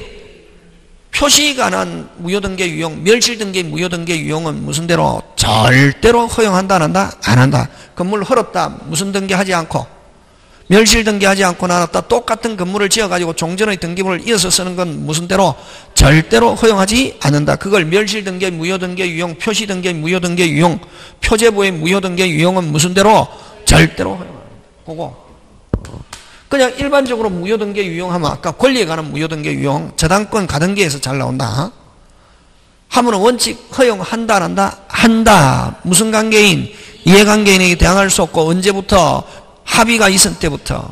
표시에 관한 무효등기 유용, 멸실등기 무효등기 유용은 무슨 대로? 절대로 허용한다 안 한다? 안 한다. 건물 헐었다. 무슨 등기 하지 않고 멸실 등기하지 않고 나눴다. 똑같은 건물을 지어가지고 종전의 등기부를 이어서 쓰는 건 무슨 대로? 절대로 허용하지 않는다. 그걸 멸실 등기, 무효 등기, 유용, 표시 등기, 무효 등기, 유용, 표제부의 무효 등기, 유용은 무슨 대로? 절대로 허용한다. 그거. 그냥 일반적으로 무효 등기, 유용하면 아까 권리에 관한 무효 등기, 유용, 저당권 가등기에서 잘 나온다. 하면은 원칙 허용한다, 안 한다? 한다. 무슨 관계인? 이해관계인에게 대항할 수 없고 언제부터? 합의가 있을 때부터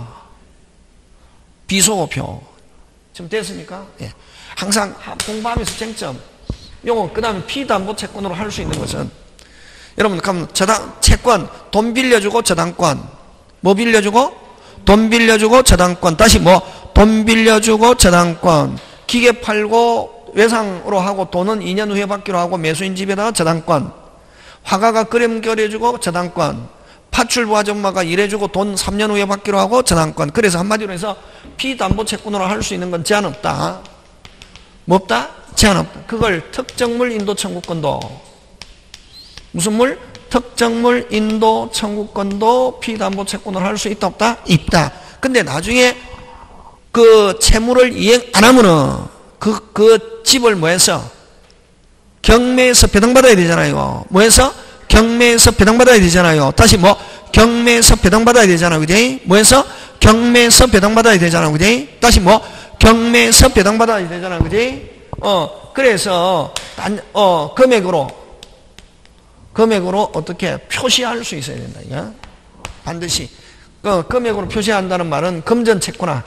비소호표 지금 됐습니까? 예. 항상 공부하면서 쟁점 요거 그 다음에 피담보채권으로 할 수 있는 것은 여러분 그럼 저당 채권 돈 빌려주고 저당권 뭐 빌려주고? 돈 빌려주고 저당권 다시 뭐 돈 빌려주고 저당권 기계 팔고 외상으로 하고 돈은 이 년 후에 받기로 하고 매수인 집에다가 저당권 화가가 그림 그려주고 저당권 파출부 아줌마가 일해주고 돈 삼 년 후에 받기로 하고 저당권. 그래서 한마디로 해서 피담보채권으로 할 수 있는 건 제한 없다. 뭐 없다? 제한 없다. 그걸 특정물 인도 청구권도 무슨 물? 특정물 인도 청구권도 피담보채권으로 할 수 있다 없다? 있다. 근데 나중에 그 채무를 이행 안 하면은 그, 그 집을 뭐 해서 경매에서 배당받아야 되잖아요. 뭐 해서? 경매에서 배당받아야 되잖아요. 다시 뭐 경매에서 배당받아야 되잖아. 그지? 뭐해서? 경매에서 배당받아야 되잖아. 그지? 다시 뭐 경매에서 배당받아야 되잖아. 그지? 어 그래서 단, 어 금액으로 금액으로 어떻게 표시할 수 있어야 된다. 이거 반드시 그 금액으로 표시한다는 말은 금전채권화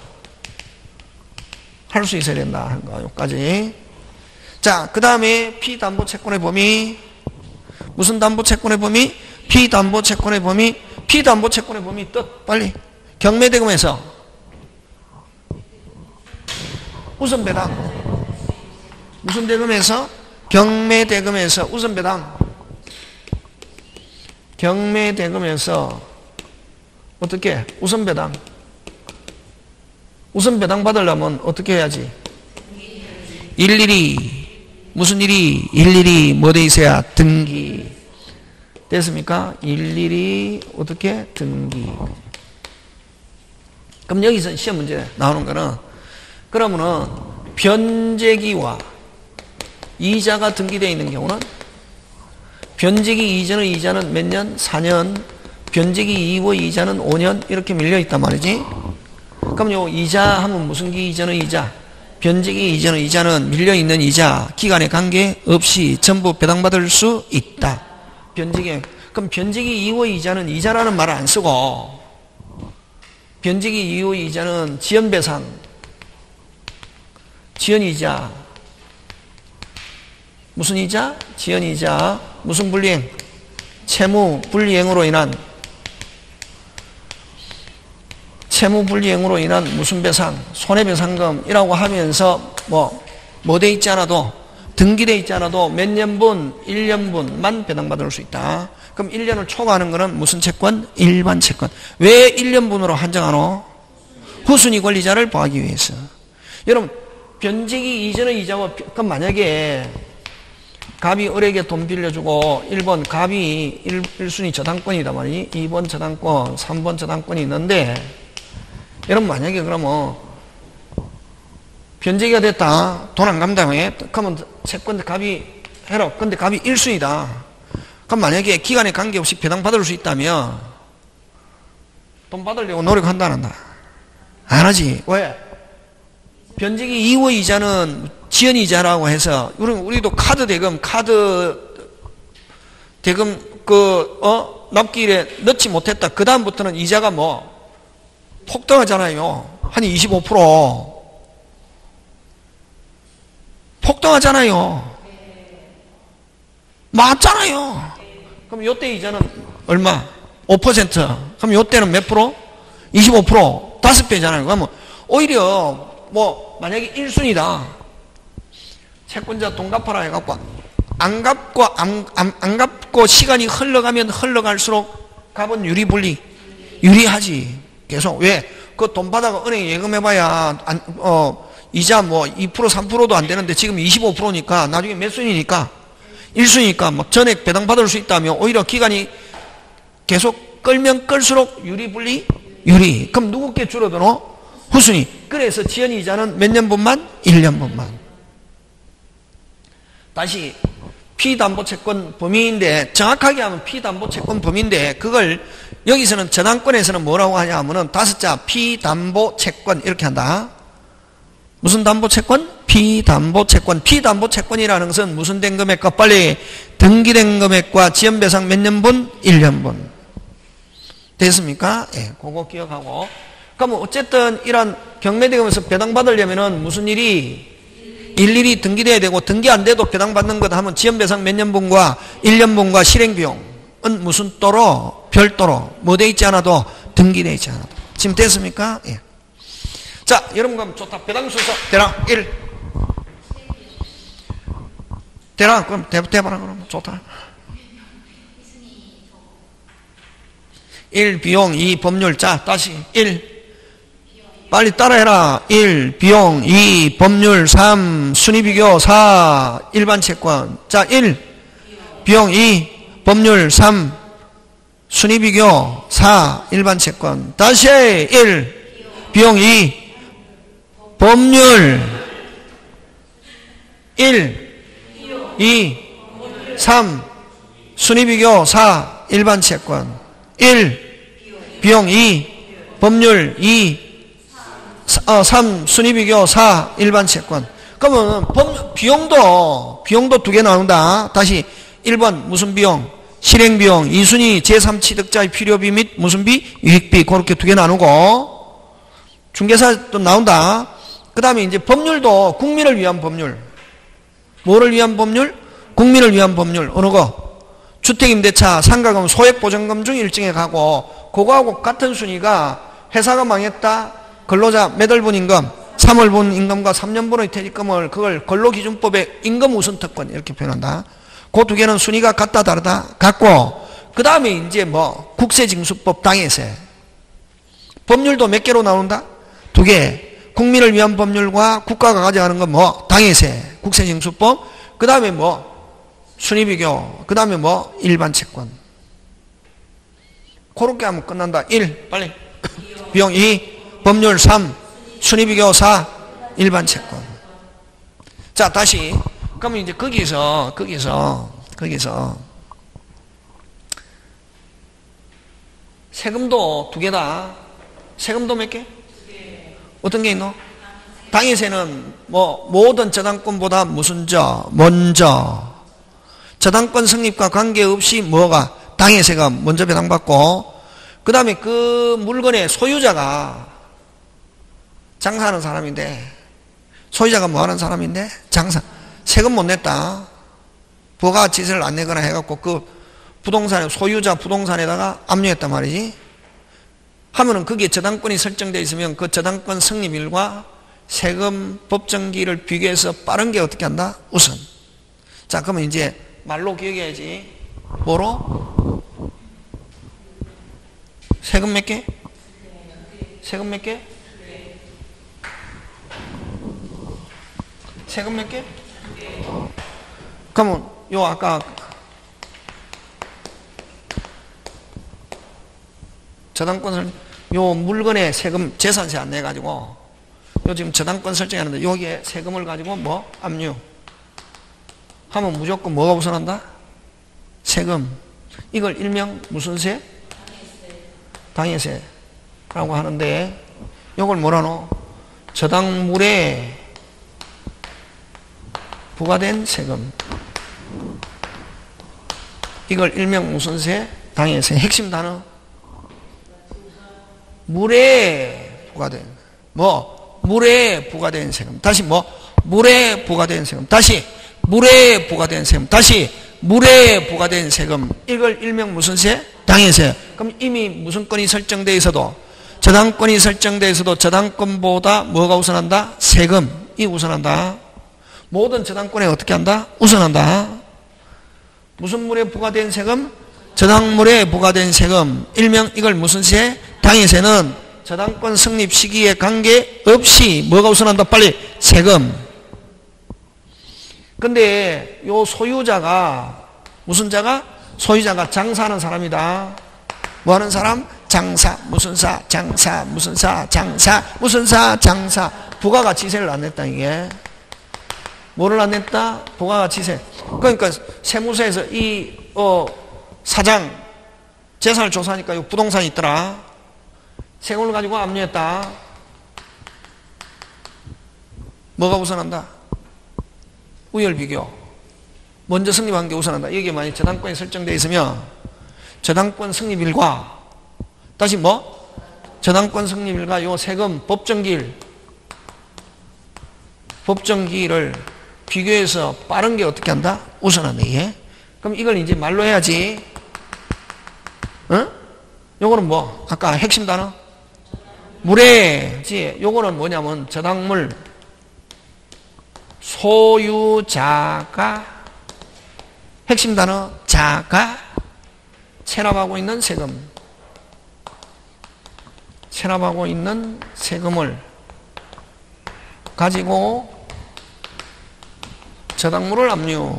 할 수 있어야 된다 하는 거 여기까지. 자, 그 다음에 피담보채권의 범위 무슨 담보채권의 범위? 피담보채권의 범위. 피담보채권의 범위 뜻 빨리. 경매대금에서 우선배당. 무슨 대금에서? 경매대금에서 우선배당. 경매대금에서 어떻게? 우선배당. 우선배당 받으려면 어떻게 해야지? 일일이 무슨 일이? 일일이 뭐 돼 있어야? 등기. 됐습니까? 일일이 어떻게? 등기. 그럼 여기서 시험 문제 나오는 거는 그러면은 변제기와 이자가 등기되어 있는 경우는 변제기 이전의 이자는 몇 년? 사 년. 변제기 이후의 이자는 오 년. 이렇게 밀려있단 말이지. 그럼 요 이자 하면 무슨 기 이전의 이자? 변제기 이전의 이자는 밀려있는 이자, 기간에 관계없이 전부 배당받을 수 있다. 변제기. 그럼 변제기 이후의 이자는 이자라는 말을 안 쓰고, 변제기 이후의 이자는 지연배상, 지연이자, 무슨 이자? 지연이자, 무슨 불이행? 채무 불이행으로 인한, 채무 불이행으로 인한 무슨 배상? 손해배상금이라고 하면서 뭐, 뭐 돼 있지 않아도, 등기돼 있지 않아도 몇 년분, 일 년분만 배당받을 수 있다. 그럼 일 년을 초과하는 거는 무슨 채권? 일반 채권. 왜 일 년분으로 한정하노? 후순위 권리자를 보호하기 위해서. 여러분, 변제기 이전의 이자와, 그럼 만약에 갑이 을에게 돈 빌려주고 일 번 갑이 일 순위 저당권이다 말이니 이 번 저당권, 삼 번 저당권이 있는데 여러분 만약에 그러면 변제기가 됐다. 돈 안 감당해. 그러면 채권 갑이 해라. 근데 갑이 일 순위다. 그럼 만약에 기간에 관계없이 배당받을 수 있다면 돈 받으려고 노력한다 안 한다? 안 하지. 왜? 변제기 이후의 이자는 지연이자라고 해서 우리도 카드 대금 카드 대금 그 어 납기일에 넣지 못했다. 그 다음부터는 이자가 뭐 폭등하잖아요. 한 이십오 퍼센트 폭등하잖아요. 맞잖아요. 그럼 요때 이자는 얼마? 오 퍼센트. 그럼 요때는 몇 프로? 이십오 퍼센트. 다섯 배잖아요. 그러면 오히려 뭐 만약에 일 순위다. 채권자 돈 갚아라 해갖고 안 갚고 안, 안, 안 갚고 시간이 흘러가면 흘러갈수록 값은 유리불리 유리하지. 계속 왜? 그 돈 받아가 은행에 예금해봐야 안, 어 이자 뭐 이 퍼센트 삼 퍼센트도 안 되는데 지금 이십오 퍼센트니까 나중에 몇 순위니까 일 순위니까 뭐 전액 배당받을 수 있다면 오히려 기간이 계속 끌면 끌수록 유리불리 유리. 그럼 누구께 줄어드노? 후순위. 그래서 지연이자는 몇 년분만? 일 년분만. 다시 피담보채권 범위인데 정확하게 하면 피담보채권 범위인데 그걸 여기서는 저당권에서는 뭐라고 하냐 하면은 다섯 자 피담보채권 이렇게 한다. 무슨 담보채권? 피담보채권. 피담보채권이라는 것은 무슨 된 금액과 빨리 등기된 금액과 지연배상 몇 년분? 일 년분. 됐습니까? 예, 그거 기억하고. 그러면 어쨌든 이런 경매대금에서 배당받으려면은 무슨 일이 일일이 등기돼야 되고 등기 안 돼도 배당받는 것 하면 지연배상 몇 년분과 일 년분과 실행비용은 무슨 또로? 별도로. 뭐 돼 있지 않아도 등기돼 있지 않아도. 지금 됐습니까? 예. 자, 여러분 그럼 좋다. 배당순서 대랑 일. 대랑 그럼 대, 대봐라 그럼 좋다. 일 비용, 이 법률. 자, 다시 일. 빨리 따라해라. 일 비용, 이 법률, 삼 순위비교, 사 일반 채권. 자, 일 비용, 이 법률, 삼 순위비교, 사 일반 채권. 다시 일 비용, 이 법률, 일 이 삼 순위비교, 사 일반 채권. 일 비용, 이 법률, 이 어, 삼 순위비교, 사 일반 채권. 그러면 법, 비용도 비용도 두 개 나온다. 다시 일 번 무슨 비용? 실행비용. 이 순위 제삼 취득자의 필요비 및 무슨 비? 유익비. 그렇게 두 개 나누고 중개사도 나온다. 그 다음에 이제 법률도 국민을 위한 법률. 뭐를 위한 법률? 국민을 위한 법률. 어느 거? 주택임대차, 상가금, 소액보전금 중 일정에 가고 그거하고 같은 순위가 회사가 망했다. 근로자 몇 월분 임금? 삼 월분 임금과 삼 년분의 퇴직금을 그걸 근로기준법의 임금 우선 특권 이렇게 표현한다. 그 두 개는 순위가 같다 다르다? 같고 그 다음에 이제 뭐 국세징수법 당해세. 법률도 몇 개로 나온다? 두 개. 국민을 위한 법률과 국가가 가져가는 건 뭐? 당해세. 국세징수법. 그 다음에 뭐? 순위비교. 그 다음에 뭐? 일반 채권. 그렇게 하면 끝난다. 일. 빨리. 비용 이. 법률 삼, 순위비교 사, 일반 채권. 자, 다시. 그러면 이제 거기서, 거기서, 거기서, 세금도 두 개다. 세금도 몇 개? 어떤 게 있노? 당해세는 뭐 모든 저당권보다 무슨 저 먼저 저당권 성립과 관계없이 뭐가 당해세가 먼저 배당받고, 그 다음에 그 물건의 소유자가 장사하는 사람인데, 소유자가 뭐하는 사람인데 장사 세금 못 냈다. 부가가치세를 안 내거나 해갖고 그 부동산에 소유자 부동산에다가 압류했단 말이지. 하면은 그게 저당권이 설정되어 있으면 그 저당권 성립일과 세금 법정기일을 비교해서 빠른 게 어떻게 한다? 우선. 자, 그러면 이제 말로 기억해야지. 뭐로? 세금 몇 개? 세금 몇 개? 세금 몇 개? 그러면 요 아까 저당권을 요 물건에 세금 재산세 안 내가지고 요 지금 저당권 설정하는데 여기에 세금을 가지고 뭐 압류 하면 무조건 뭐가 우선한다? 세금. 이걸 일명 무슨 세? 당해세라고 하는데 요걸 뭐라노? 저당물에 부과된 세금. 이걸 일명 무슨 세? 당해세. 핵심 단어. 물에 부과된 뭐 물에 부과된 세금. 다시 뭐 물에 부과된 세금. 다시 물에 부과된 세금. 다시 물에 부과된 세금. 이걸 일명 무슨 세? 당해세. 그럼 이미 무슨 건이 설정되어 있어도 저당권이 설정되어 있어도 저당권보다 뭐가 우선한다? 세금이 우선한다. 모든 저당권에 어떻게 한다? 우선한다. 무슨 물에 부과된 세금? 저당물에 부과된 세금. 일명 이걸 무슨 세? 당해세는 저당권 성립 시기에 관계없이 뭐가 우선한다? 빨리 세금. 근데 요 소유자가 무슨 자가? 소유자가 장사하는 사람이다. 뭐하는 사람? 장사. 무슨 사? 장사. 무슨 사? 장사. 무슨 사? 장사. 부가가치세를 안 냈다 이게. 뭐를 안 냈다? 부가가치세. 그러니까 세무서에서 이 어, 사장 재산을 조사하니까 이 부동산이 있더라. 세금을 가지고 압류했다. 뭐가 우선한다? 우열비교. 먼저 성립한 게 우선한다. 여기에 만약 저당권이 설정되어 있으면 저당권 성립일과 다시 뭐? 저당권 성립일과 요 세금 법정기일 법정기일을 비교해서 빠른 게 어떻게 한다? 우선한다. 이게. 그럼 이걸 이제 말로 해야지. 어? 요거는 뭐? 아까 핵심 단어? 물에지. 요거는 뭐냐면 저당물 소유자가 핵심 단어 자가 체납하고 있는 세금. 체납하고 있는 세금을 가지고 저당물을 압류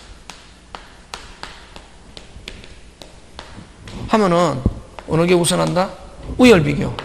하면은 어느 게 우선한다? 우열비교.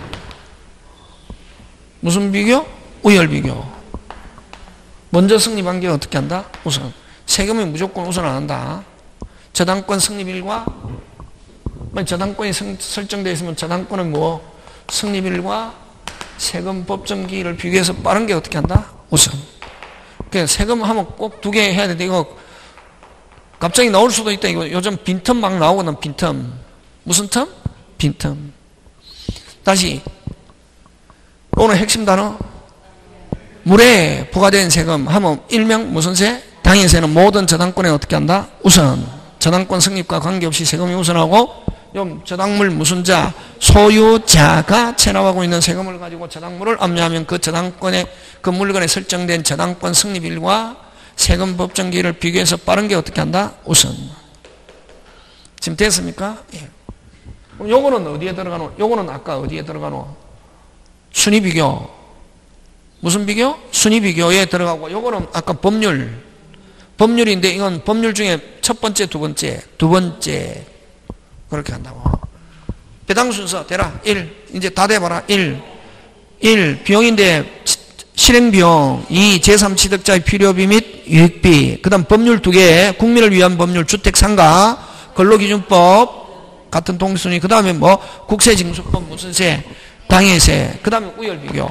무슨 비교? 우열비교. 먼저 성립한 게 어떻게 한다? 우선. 세금이 무조건 우선 안 한다. 저당권 성립일과 저당권이 설정되어 있으면 저당권은 뭐 성립일과 세금 법정기일을 비교해서 빠른 게 어떻게 한다? 우선. 그러니까 세금 하면 꼭 두 개 해야 되는데 이거 갑자기 나올 수도 있다. 이거 요즘 빈텀 막 나오거든. 빈텀. 무슨 텀? 빈텀. 다시 오늘 핵심 단어 물에 부과된 세금 하면 일명 무슨 세? 당해세는 모든 저당권에 어떻게 한다? 우선. 저당권 성립과 관계없이 세금이 우선하고 요 저당물 무슨 자? 소유자가 체납하고 있는 세금을 가지고 저당물을 압류하면 그 저당권에 그 물건에 설정된 저당권 성립일과 세금 법정기일을 비교해서 빠른 게 어떻게 한다? 우선. 지금 됐습니까? 예. 그럼 요거는 어디에 들어가노? 요거는 아까 어디에 들어가노? 순위비교. 무슨 비교? 순위비교에 들어가고 요거는 아까 법률. 법률인데 이건 법률 중에 첫 번째, 두 번째, 두 번째 그렇게 한다고. 배당 순서 대라. 일. 이제 다 돼봐라. 일. 일. 비용인데 실행비용. 이. 제삼 취득자의 필요비 및 유익비. 그 다음 법률 두 개. 국민을 위한 법률, 주택상가, 근로기준법, 같은 동순위. 그 다음에 뭐 국세징수법 무슨 세? 당해세. 그 다음에 우열비교.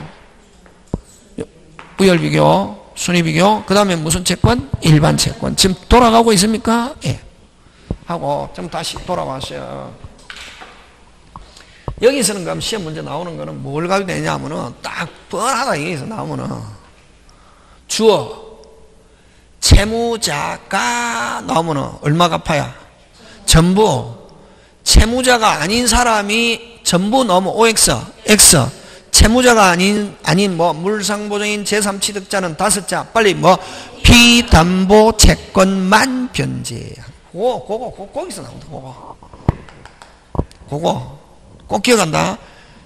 우열비교, 순위비교. 그 다음에 무슨 채권? 일반 채권. 지금 돌아가고 있습니까? 예. 하고 좀 다시 돌아왔어요. 여기서는 그럼 시험 문제 나오는 거는 뭘 가지고 되냐면은 딱 뻔하다 여기서 나오면은 주어 채무자가 나오면은 얼마 갚아야? 전부. 채무자가 아닌 사람이 전부 넘어 오엑스, X. 채무자가 아닌 아닌 뭐 물상보증인 제삼 취득자는 다섯 자. 빨리 뭐 피담보 채권만 변제. 그거 그거 그거 거기서 나온다. 그거. 그거 꼭 기억한다.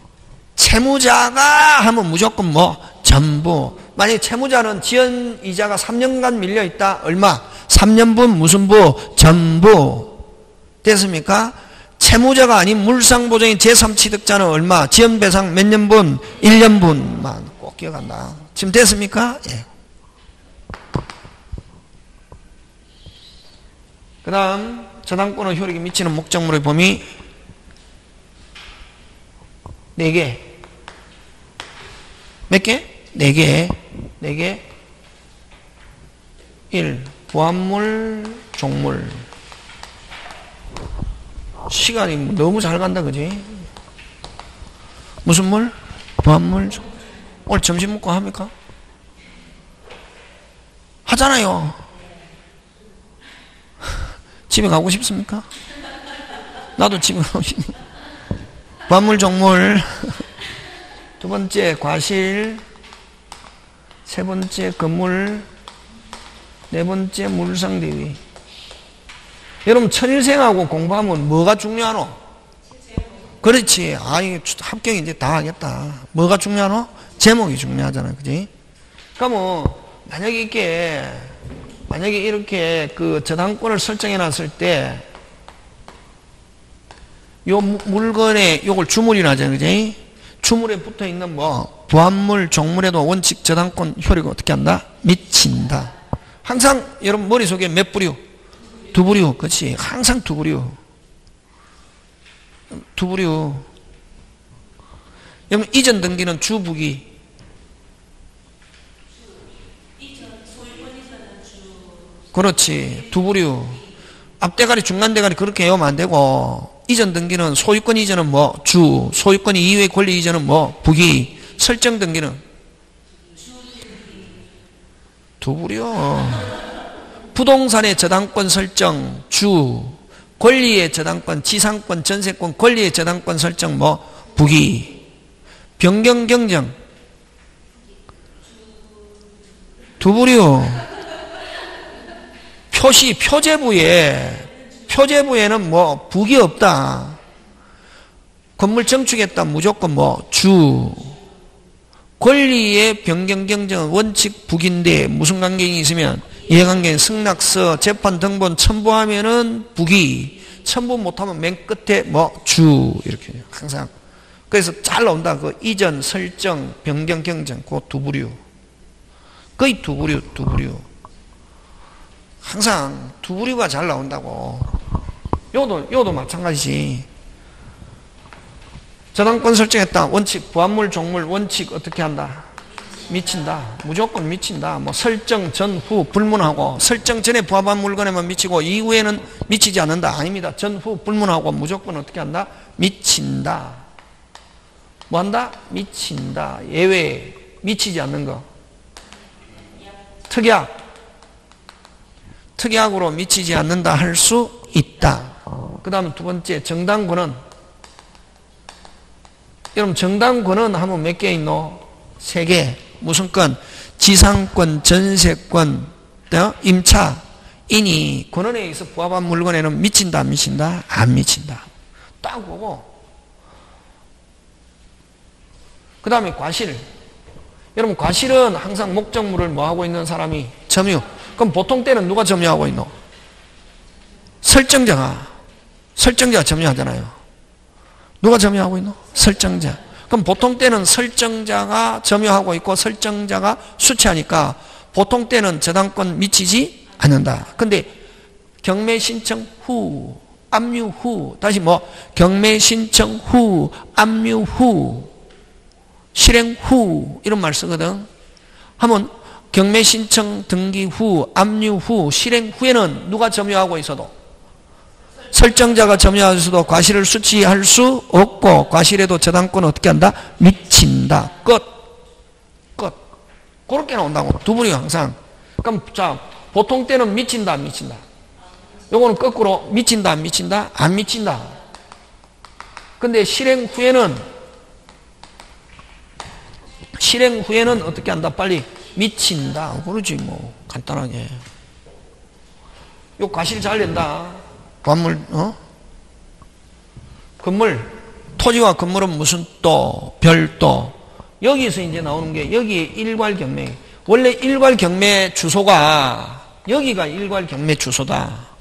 채무자가 하면 무조건 뭐 전부. 만약에 채무자는 지연 이자가 삼 년간 밀려 있다. 얼마? 삼 년분 무슨 부? 전부. 됐습니까? 채무자가 아닌 물상보증인 제삼 취득자는 얼마? 지연배상 몇 년분? 일 년분만 꼭 기억한다. 지금 됐습니까? 예. 그 다음 저당권의 효력이 미치는 목적물의 범위 네 개. 몇 개? 네 개. 네 개. 일. 부합물, 종물. 시간이 너무 잘 간다, 그지? 무슨 물? 부합물, 종물. 오늘 점심 먹고 합니까? 하잖아요. 집에 가고 싶습니까? 나도 집에 가고 싶네. 부합물, 종물. 두 번째, 과실. 세 번째, 건물. 네 번째, 물상대위. 여러분, 천일생하고 공부하면 뭐가 중요하노? 그렇지. 아이, 합격 이제 다 하겠다. 뭐가 중요하노? 제목이 중요하잖아. 그지? 그러면, 만약에 이렇게, 만약에 이렇게 그 저당권을 설정해 놨을 때, 요 물건에 요걸 주물이라 하잖아요. 그지? 주물에 붙어 있는 뭐, 부합물, 종물에도 원칙 저당권 효력이 어떻게 한다? 미친다. 항상 여러분 머릿속에 몇 부류? 두 부류. 그렇지. 항상 두 부류. 두 부류. 여러분 이전 등기는 주부기. 그렇지. 두 부류. 앞대가리 중간대가리 그렇게 외우면 안 되고 이전 등기는 소유권 이전은 뭐 주, 소유권 이외의 권리 이전은 뭐 부기, 설정 등기는 두 부류. 부동산의 저당권 설정 주, 권리의 저당권, 지상권, 전세권, 권리의 저당권 설정 뭐 부기, 변경 경정 두 부류. 표시 표제부에 표제부에는 뭐 부기 없다. 건물 증축했다 무조건 뭐 주. 권리의 변경 경정은 원칙 부기인데 무슨 관계가 있으면 이해관계 승낙서 재판 등본 첨부하면은 부기, 첨부 못하면 맨 끝에 뭐 주 이렇게 항상. 그래서 잘 나온다. 그 이전 설정 변경 경정 그 두 부류. 거의 두 부류 두 부류. 항상 두 부류가 잘 나온다고. 요도 요도 마찬가지지. 저당권 설정했다. 원칙 부합물 종물 원칙 어떻게 한다? 미친다. 무조건 미친다. 뭐 설정 전후 불문하고 설정 전에 부합한 물건에만 미치고 이후에는 미치지 않는다. 아닙니다. 전후 불문하고 무조건 어떻게 한다? 미친다. 뭐 한다? 미친다. 예외 미치지 않는 거. 특약. 특약으로 미치지 않는다 할 수 있다. 그 다음 두 번째 정당권은 여러분 정당권은 하면 몇 개 있노? 세 개. 무슨 건? 지상권, 전세권, 임차, 인이 권한에 의해서 부합한 물건에는 미친다 안 미친다? 안 미친다. 딱 보고 그 다음에 과실. 여러분 과실은 항상 목적물을 뭐 하고 있는 사람이 점유. 그럼 보통 때는 누가 점유하고 있노? 설정자가. 설정자가 점유하잖아요. 누가 점유하고 있노? 설정자. 그럼 보통 때는 설정자가 점유하고 있고 설정자가 수취하니까 보통 때는 저당권 미치지 않는다. 근데 경매 신청 후 압류 후. 다시 뭐 경매 신청 후, 압류 후, 실행 후 이런 말 쓰거든. 하면 경매 신청 등기 후, 압류 후, 실행 후에는 누가 점유하고 있어도 설정자가 점유하고 있어도 과실을 수취할 수 없고 과실에도 저당권은 어떻게 한다? 미친다. 끝. 끝. 그렇게 나온다고. 두 분이 항상. 그럼 자 보통 때는 미친다 안 미친다. 요거는 거꾸로 미친다 안 미친다? 안 미친다. 근데 실행 후에는 실행 후에는 어떻게 한다? 빨리 미친다. 그러지 뭐 간단하게. 요 과실 잘 낸다. 건물 어? 건물 토지와 건물은 무슨 또 별도. 여기서 이제 나오는 게 여기에 일괄 경매. 원래 일괄 경매 주소가 여기가 일괄 경매 주소다.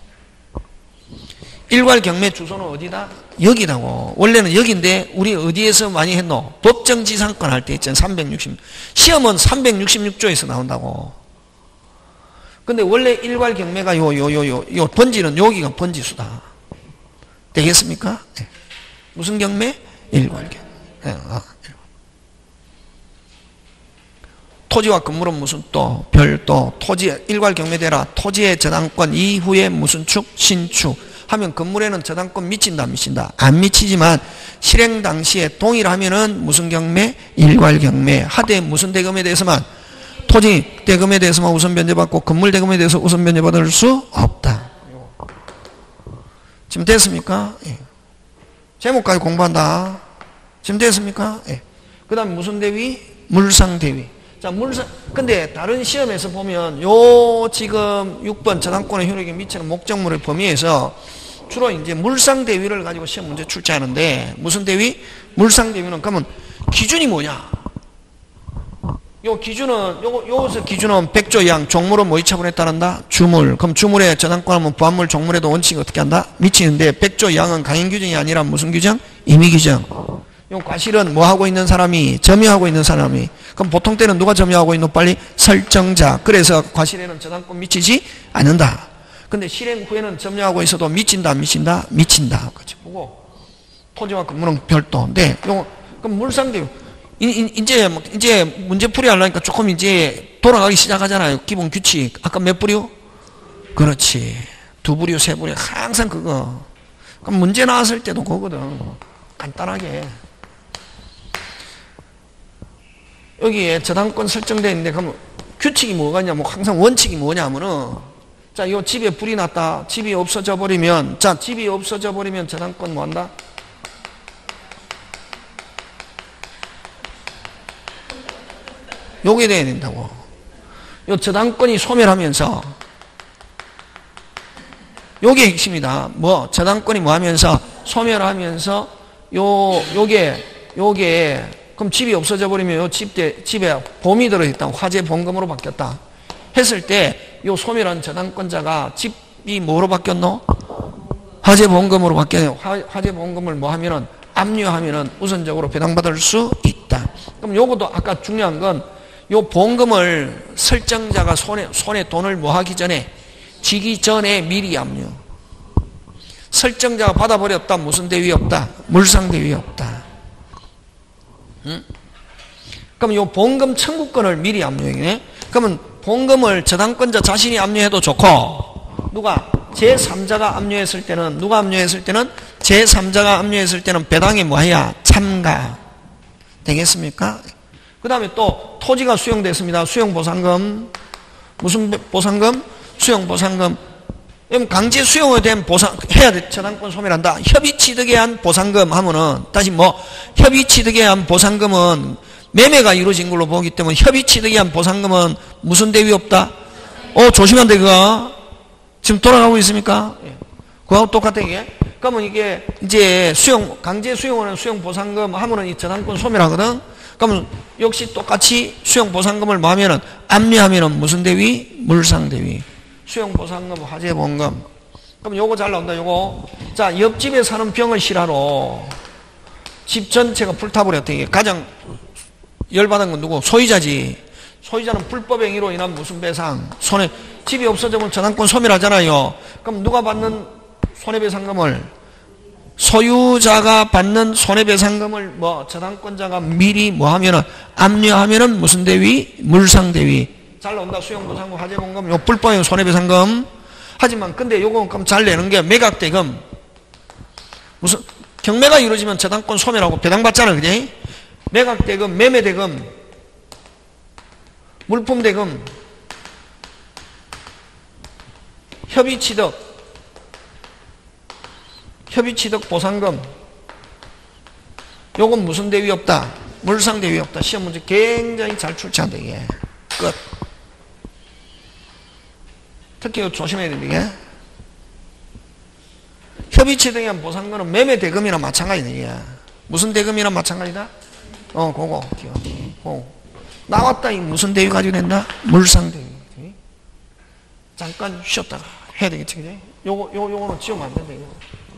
일괄 경매 주소는 어디다? 여기다고. 원래는 여기인데 우리 어디에서 많이 했노? 법정지상권 할 때 있잖아. 삼백육십. 시험은 삼백육십육 조에서 나온다고. 근데 원래 일괄 경매가 요 요 요 요 요 번지는 여기가 번지수다. 되겠습니까? 네. 무슨 경매? 일괄 경매. 네. 아. 토지와 건물은 무슨 또 별도. 토지 일괄 경매되라. 토지의 저당권 이후에 무슨 축? 신축. 하면 건물에는 저당권 미친다 안 미친다? 안 미치지만 실행 당시에 동일하면은 무슨 경매? 일괄 경매. 하되 무슨 대금에 대해서만 토지 대금에 대해서만 우선 변제받고 건물 대금에 대해서 우선 변제받을 수 없다. 지금 됐습니까? 예. 제목까지 공부한다. 지금 됐습니까? 예. 그 다음에 무슨 대위? 물상대위. 자, 물상, 근데 다른 시험에서 보면 요 지금 육 번 저당권의 효력에 미치는 목적물의 범위에서 주로 이제 물상대위를 가지고 시험 문제 출제하는데 무슨 대위? 물상대위는 그러면 기준이 뭐냐? 요 기준은 요거 요것의 기준은 백조양 종물은 뭐 이차분에 따른다? 주물. 그럼 주물에 저당권하면 부합물 종물에도 원칙이 어떻게 한다? 미치는데 백조양은 강행 규정이 아니라 무슨 규정? 임의 규정. 요 과실은 뭐 하고 있는 사람이 점유하고 있는 사람이. 그럼 보통 때는 누가 점유하고 있노? 빨리 설정자. 그래서 과실에는 저당권 미치지 않는다. 근데 실행 후에는 점유하고 있어도 미친다 안 미친다? 미친다. 그렇지 보고 토지와 건물은 별도인데 요 그럼 물상대위. 이제, 이제 문제풀이 하려니까 조금 이제 돌아가기 시작하잖아요. 기본 규칙. 아까 몇 부류? 그렇지. 두 부류, 세 부류. 항상 그거. 그럼 문제 나왔을 때도 그거거든. 간단하게. 여기에 저당권 설정되어 있는데, 그럼 규칙이 뭐가 있냐면, 항상 원칙이 뭐냐면은, 자, 요 집에 불이 났다. 집이 없어져 버리면, 자, 집이 없어져 버리면 저당권 뭐 한다? 요게 돼야 된다고. 요 저당권이 소멸하면서 요게 핵심이다. 뭐 저당권이 뭐 하면서 소멸하면서 요 요게 요게 그럼 집이 없어져 버리면 요 집에 집에 보험이 들어 있다. 화재 보험금으로 바뀌었다. 했을 때 요 소멸한 저당권자가 집이 뭐로 바뀌었노? 화재 보험금으로 바뀌었네. 화재 보험금을 뭐 하면은 압류하면은 우선적으로 배당받을 수 있다. 그럼 요것도 아까 중요한 건 요 보험금을 설정자가 손에, 손에 돈을 뭐 하기 전에, 지기 전에 미리 압류. 설정자가 받아버렸다. 무슨 대위 없다? 물상 대위 없다. 응? 그럼 요 보험금 청구권을 미리 압류해. 그러면 보험금을 저당권자 자신이 압류해도 좋고, 누가? 제삼자가 압류했을 때는, 누가 압류했을 때는? 제삼자가 압류했을 때는 배당에 뭐 해야? 참가. 되겠습니까? 그 다음에 또 토지가 수용됐습니다. 수용보상금. 무슨 보상금? 수용보상금. 강제 수용에 대한 보상, 해야 돼. 저당권 소멸한다. 협의취득에 의한 보상금 하면은, 다시 뭐, 협의취득에 의한 보상금은 매매가 이루어진 걸로 보기 때문에 협의취득에 의한 보상금은 무슨 대위 없다? 어, 조심한 데 그거. 지금 돌아가고 있습니까? 그거하고 똑같아, 이게. 그러면 이게, 이제 수용, 강제 수용하는 수용보상금 하면은 이 저당권 소멸하거든? 그러면 역시 똑같이 수용보상금을 뭐 하면은, 압류하면은 무슨 대위? 물상대위. 수용보상금, 화재보험금. 그럼 요거 잘 나온다, 요거. 자, 옆집에 사는 병을 실화로 집 전체가 불타버렸다. 이게 가장 열받은 건 누구? 소유자지. 소유자는 불법 행위로 인한 무슨 배상? 손에, 집이 없어지면 저당권 소멸하잖아요. 그럼 누가 받는 손해배상금을 소유자가 받는 손해배상금을 뭐 저당권자가 미리 뭐 하면은 압류하면은 무슨 대위? 물상대위. 잘 나온다. 수용보상금, 화재보험금, 요 불법의 손해배상금. 하지만 근데 요건 그럼 잘 내는 게 매각대금. 무슨 경매가 이루어지면 저당권 소멸하고 배당받잖아, 그지? 매각대금, 매매대금, 물품대금, 협의취득, 협의취득 보상금. 요건 무슨 대위 없다? 물상 대위 없다. 시험 문제 굉장히 잘 출제한다, 이게. 끝. 특히 이거 조심해야 됩니다, 이게. 협의취득에 대한 보상금은 매매대금이나 마찬가지다, 이게. 무슨 대금이나 마찬가지다? 어, 그거. 그거. 나왔다, 이 무슨 대위 가지고 된다? 물상 대위. 잠깐 쉬었다가 해야 되겠지, 그지? 요거, 요, 요거는 지우면 안 된다, 이거.